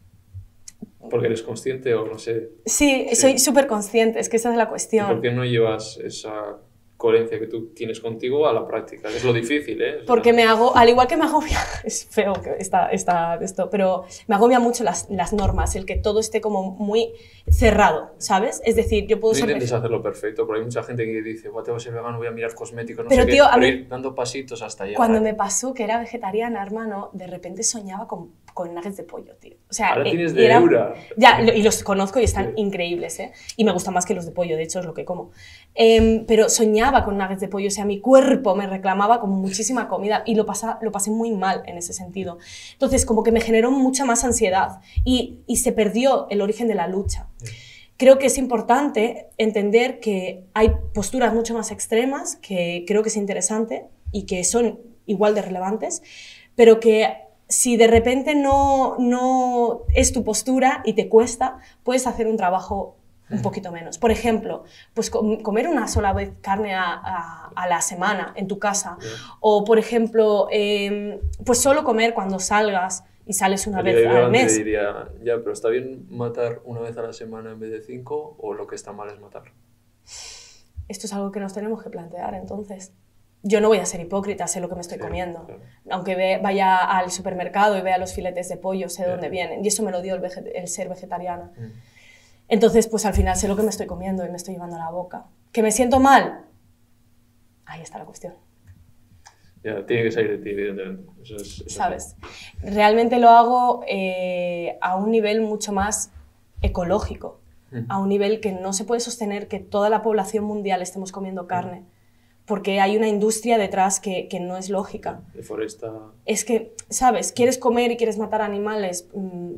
¿porque eres consciente o no sé? Sí, sí. Soy súper consciente, es que esa es la cuestión. ¿Y por qué no llevas esa coherencia que tú tienes contigo a la práctica? Es lo difícil, ¿eh? O sea, porque me hago, al igual que me agobia, es feo que está, está esto, pero me agobia mucho las, las normas, el que todo esté como muy cerrado, ¿sabes? Es decir, yo puedo no ser... intentes hacerlo perfecto, porque hay mucha gente que dice, bueno, tengo que ser vegano, voy a mirar cosméticos, no pero, sé tío, qué, a pero mí, ir dando pasitos hasta llegar. Cuando me pasó que era vegetariana, hermano, de repente soñaba con, con nuggets de pollo, tío. O sea, ahora eh, tienes de era, Eura. Ya, y los conozco y están sí. increíbles, ¿eh? Y me gustan más que los de pollo, de hecho es lo que como. Eh, pero soñaba con nuggets de pollo, o sea, mi cuerpo me reclamaba como muchísima comida y lo, pasa, lo pasé muy mal en ese sentido. Entonces, como que me generó mucha más ansiedad y, y se perdió el origen de la lucha. Sí. Creo que es importante entender que hay posturas mucho más extremas, que creo que es interesante y que son igual de relevantes, pero que si de repente no, no es tu postura y te cuesta, puedes hacer un trabajo un poquito menos. Por ejemplo, pues comer una sola vez carne a, a, a la semana en tu casa, yeah. o por ejemplo, eh, pues solo comer cuando salgas y sales una vez al mes. Te diría, ya, pero ¿está bien matar una vez a la semana en vez de cinco o lo que está mal es matar? Esto es algo que nos tenemos que plantear, entonces. Yo no voy a ser hipócrita, sé lo que me estoy sí, comiendo. Claro. Aunque ve, vaya al supermercado y vea los filetes de pollo, sé de dónde vienen. Y eso me lo dio el, el ser vegetariana. Mm. Entonces, pues al final sé lo que me estoy comiendo y me estoy llevando a la boca. ¿Que me siento mal? Ahí está la cuestión. Ya, tiene que salir de ti, evidentemente. Eso es, eso ¿sabes? Es... Realmente lo hago eh, a un nivel mucho más ecológico, mm. a un nivel que no se puede sostener que toda la población mundial estemos comiendo carne, mm. porque hay una industria detrás que, que no es lógica. Deforesta... Es que, ¿sabes? Quieres comer y quieres matar animales... Mmm,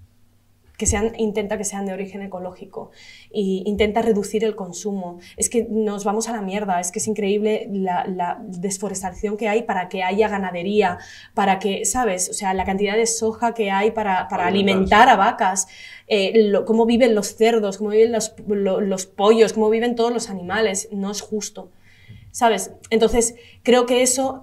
que sean, intenta que sean de origen ecológico y intenta reducir el consumo. Es que nos vamos a la mierda, es que es increíble la, la desforestación que hay para que haya ganadería, para que, ¿sabes? O sea, la cantidad de soja que hay para, para alimentar a vacas, eh, lo, cómo viven los cerdos, cómo viven los, lo, los pollos, cómo viven todos los animales, no es justo. ¿Sabes? Entonces, creo que eso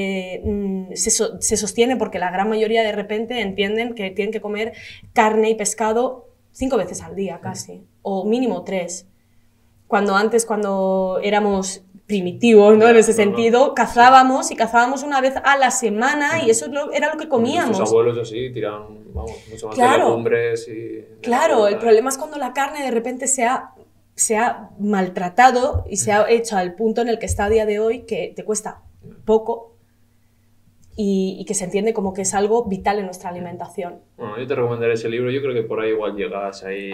eh, se, so, se sostiene porque la gran mayoría de repente entienden que tienen que comer carne y pescado cinco veces al día casi, o mínimo tres. Cuando antes, cuando éramos primitivos, ¿no? En ese sentido, cazábamos y cazábamos una vez a la semana y eso era lo que comíamos. Nuestros abuelos así tiraban, vamos, mucho más claro, de legumbres y... Claro, el problema es cuando la carne de repente se ha... se ha maltratado y se ha hecho al punto en el que está a día de hoy que te cuesta poco y, y que se entiende como que es algo vital en nuestra alimentación. Bueno, yo te recomendaré ese libro, yo creo que por ahí igual llegas ahí.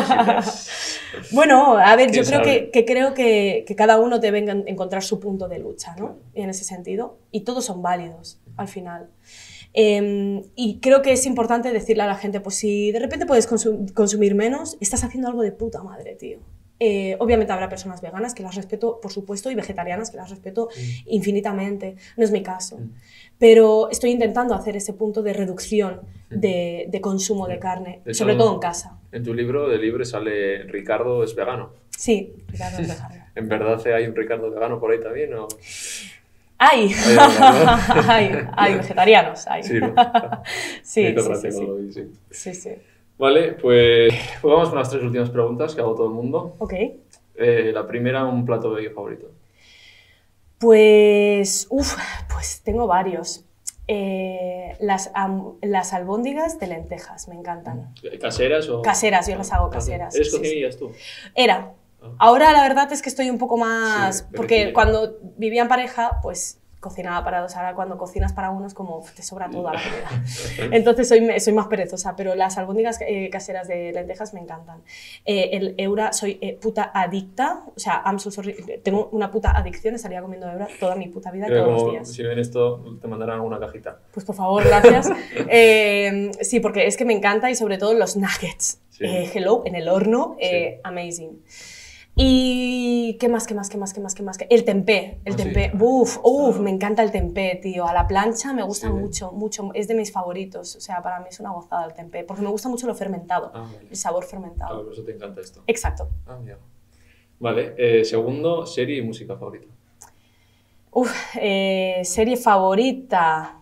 Bueno, a ver, yo creo que, que, creo que, que cada uno debe encontrar su punto de lucha, ¿no? Y en ese sentido, y todos son válidos al final. Eh, y creo que es importante decirle a la gente, pues si de repente puedes consum- consumir menos, estás haciendo algo de puta madre, tío. Eh, obviamente habrá personas veganas que las respeto, por supuesto, y vegetarianas que las respeto mm. infinitamente. No es mi caso. Mm. Pero estoy intentando hacer ese punto de reducción mm. de, de consumo de carne, de sobre hecho, todo en casa. En tu libro de Libre sale Ricardo es vegano. Sí, Ricardo es vegano. ¿En verdad hay un Ricardo vegano por ahí también? ¿O? Hay. hay, hay vegetarianos. Hay. Sí, ¿no? sí, sí, sí, sí. sí. sí, sí. Vale, pues, pues vamos con las tres últimas preguntas que hago todo el mundo. Ok. Eh, la primera, un plato de favorito. Pues, uff, pues tengo varios. Eh, las, um, las albóndigas de lentejas, me encantan. ¿Caseras o...? Caseras, yo las hago caseras. ¿Eres sí, cocinillas sí. tú? Era. Ah. Ahora la verdad es que estoy un poco más... Sí, porque sí. Cuando vivía en pareja, pues... cocinaba para dos, ahora cuando cocinas para uno es como te sobra toda la comida. Entonces soy, soy más perezosa, pero las albóndigas eh, caseras de lentejas me encantan. Eh, el Eura, soy eh, puta adicta, o sea, I'm so sorry, tengo una puta adicción, estaría comiendo Eura toda mi puta vida, Creo todos los días. Si ven esto, te mandarán alguna cajita. Pues por favor, gracias. eh, sí, porque es que me encanta y sobre todo los nuggets. Sí. Eh, hello, en el horno, eh, sí. Amazing. Y qué más, qué más, qué más, qué más, qué más. El tempé, el ah, tempé, sí. uf, uf, me encanta el tempé, tío. A la plancha me gusta sí. mucho, mucho, es de mis favoritos. O sea, para mí es una gozada el tempé, porque me gusta mucho lo fermentado, ah, vale. el sabor fermentado. Claro, por eso te encanta esto. Exacto. Ah, mira. Vale, eh, segundo, serie y música favorita. Uf, eh, serie favorita.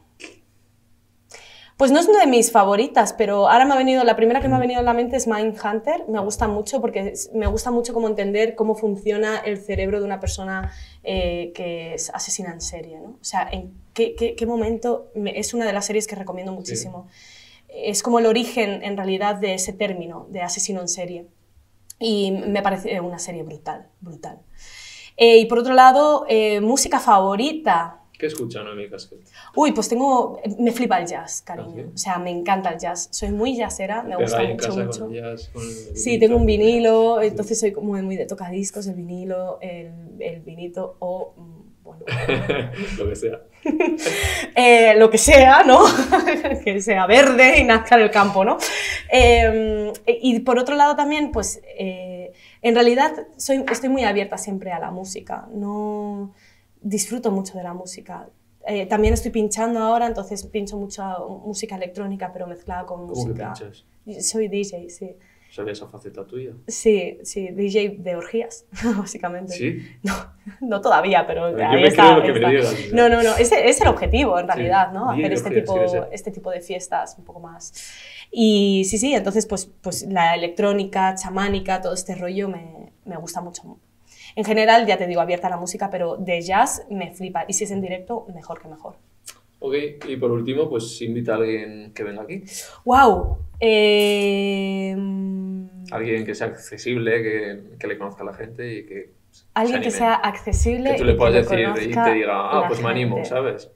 Pues no es una de mis favoritas, pero ahora me ha venido, la primera que me ha venido a la mente es Mindhunter. Me gusta mucho porque me gusta mucho cómo entender cómo funciona el cerebro de una persona eh, que es asesina en serie, ¿no? O sea, en qué, qué, qué momento, me, es una de las series que recomiendo muchísimo. Sí. Es como el origen, en realidad, de ese término, de asesino en serie. Y me parece una serie brutal, brutal. Eh, y por otro lado, eh, música favorita. ¿Qué escucha Noemí Casquet? Uy, pues tengo... Me flipa el jazz, cariño. ¿Ah, sí? O sea, me encanta el jazz. Soy muy jazzera, me Te gusta en mucho, casa mucho. Con jazz, con sí, tengo un vinilo, entonces soy como muy de tocadiscos, el vinilo, el, el vinito o... Bueno, lo que sea. eh, lo que sea, ¿no? Que sea verde y nazca en el campo, ¿no? Eh, y por otro lado también, pues, eh, en realidad soy, estoy muy abierta siempre a la música. No... Disfruto mucho de la música. Eh, también estoy pinchando ahora, entonces pincho mucha música electrónica, pero mezclada con ¿Cómo música. que pinchas? Soy D J, sí. ¿Sabía esa faceta tuya? Sí, sí, D J de orgías, básicamente. ¿Sí? No, no todavía, pero Yo ahí me está, creo lo que está. me digas. No, no, no, ese es el objetivo en realidad, sí. ¿no? D J Hacer de este orgías, tipo, sí, este tipo de fiestas un poco más. Y sí, sí, entonces pues, pues la electrónica, chamánica, todo este rollo me, me gusta mucho. En general, ya te digo, abierta a la música, pero de jazz me flipa. Y si es en directo, mejor que mejor. Ok, y por último, pues invita a alguien que venga aquí. ¡Wow! Eh... Alguien que sea accesible, que, que le conozca a la gente y que Alguien que sea accesible. Que tú le puedas y decir y te diga, ah, pues me animo, ¿sabes?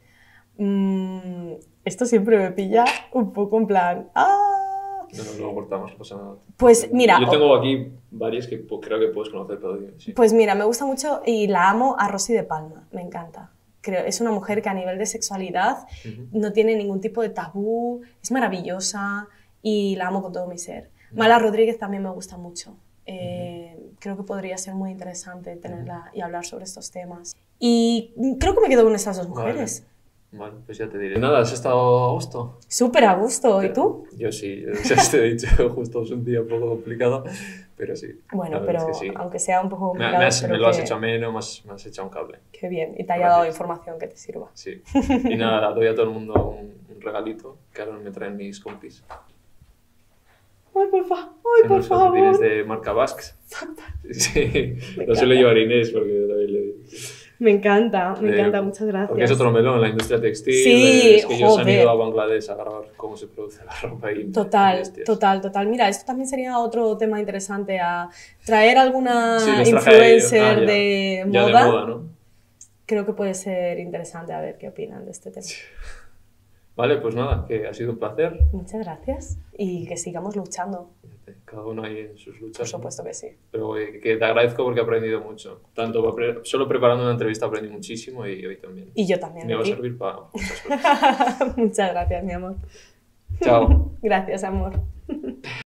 Mm, esto siempre me pilla un poco en plan, ¡ah! No, no, luego cortamos, no pasa nada. Pues mira... Yo tengo aquí varias que creo que puedes conocer, pero sí. Pues mira, me gusta mucho y la amo a Rosy de Palma, me encanta. Creo, es una mujer que a nivel de sexualidad uh-huh. no tiene ningún tipo de tabú, es maravillosa y la amo con todo mi ser. Uh-huh. Mala Rodríguez también me gusta mucho. Eh, uh-huh. Creo que podría ser muy interesante tenerla uh-huh. y hablar sobre estos temas. Y creo que me quedo con estas dos mujeres. Vale. Bueno, pues ya te diré. Nada, ¿has estado a gusto? Súper a gusto. ¿Y tú? Yo sí, ya te he dicho, justo es un día un poco complicado, pero sí. Bueno, pero es que sí. Aunque sea un poco complicado... Me, me, has, me lo que... has hecho ameno, me has, me has echado un cable. Qué bien, y te haya dado información que te sirva. Sí, y nada, doy a todo el mundo un, un regalito que ahora me traen mis compis. ¡Ay, por, fa Ay, por favor! Tienes de marca Basque. Sí, no suele llevar Inés porque también le... Me encanta, me eh, encanta, muchas gracias. Porque es otro melón, la industria textil. Sí, es que ellos han ido a Bangladesh a grabar cómo se produce la ropa y Total, total, total. Mira, esto también sería otro tema interesante, a traer alguna sí, influencer ah, ya, de, ya moda. de moda, ¿no? Creo que puede ser interesante a ver qué opinan de este tema. Sí. Vale, pues nada, que ha sido un placer. Muchas gracias y que sigamos luchando. Cada uno ahí en sus luchas. Por supuesto ¿no? que sí. Pero eh, que te agradezco porque he aprendido mucho. Tanto pre solo preparando una entrevista aprendí muchísimo y hoy también. Y yo también. Me va a servir para muchas cosas. Muchas gracias, mi amor. Chao. Gracias, amor.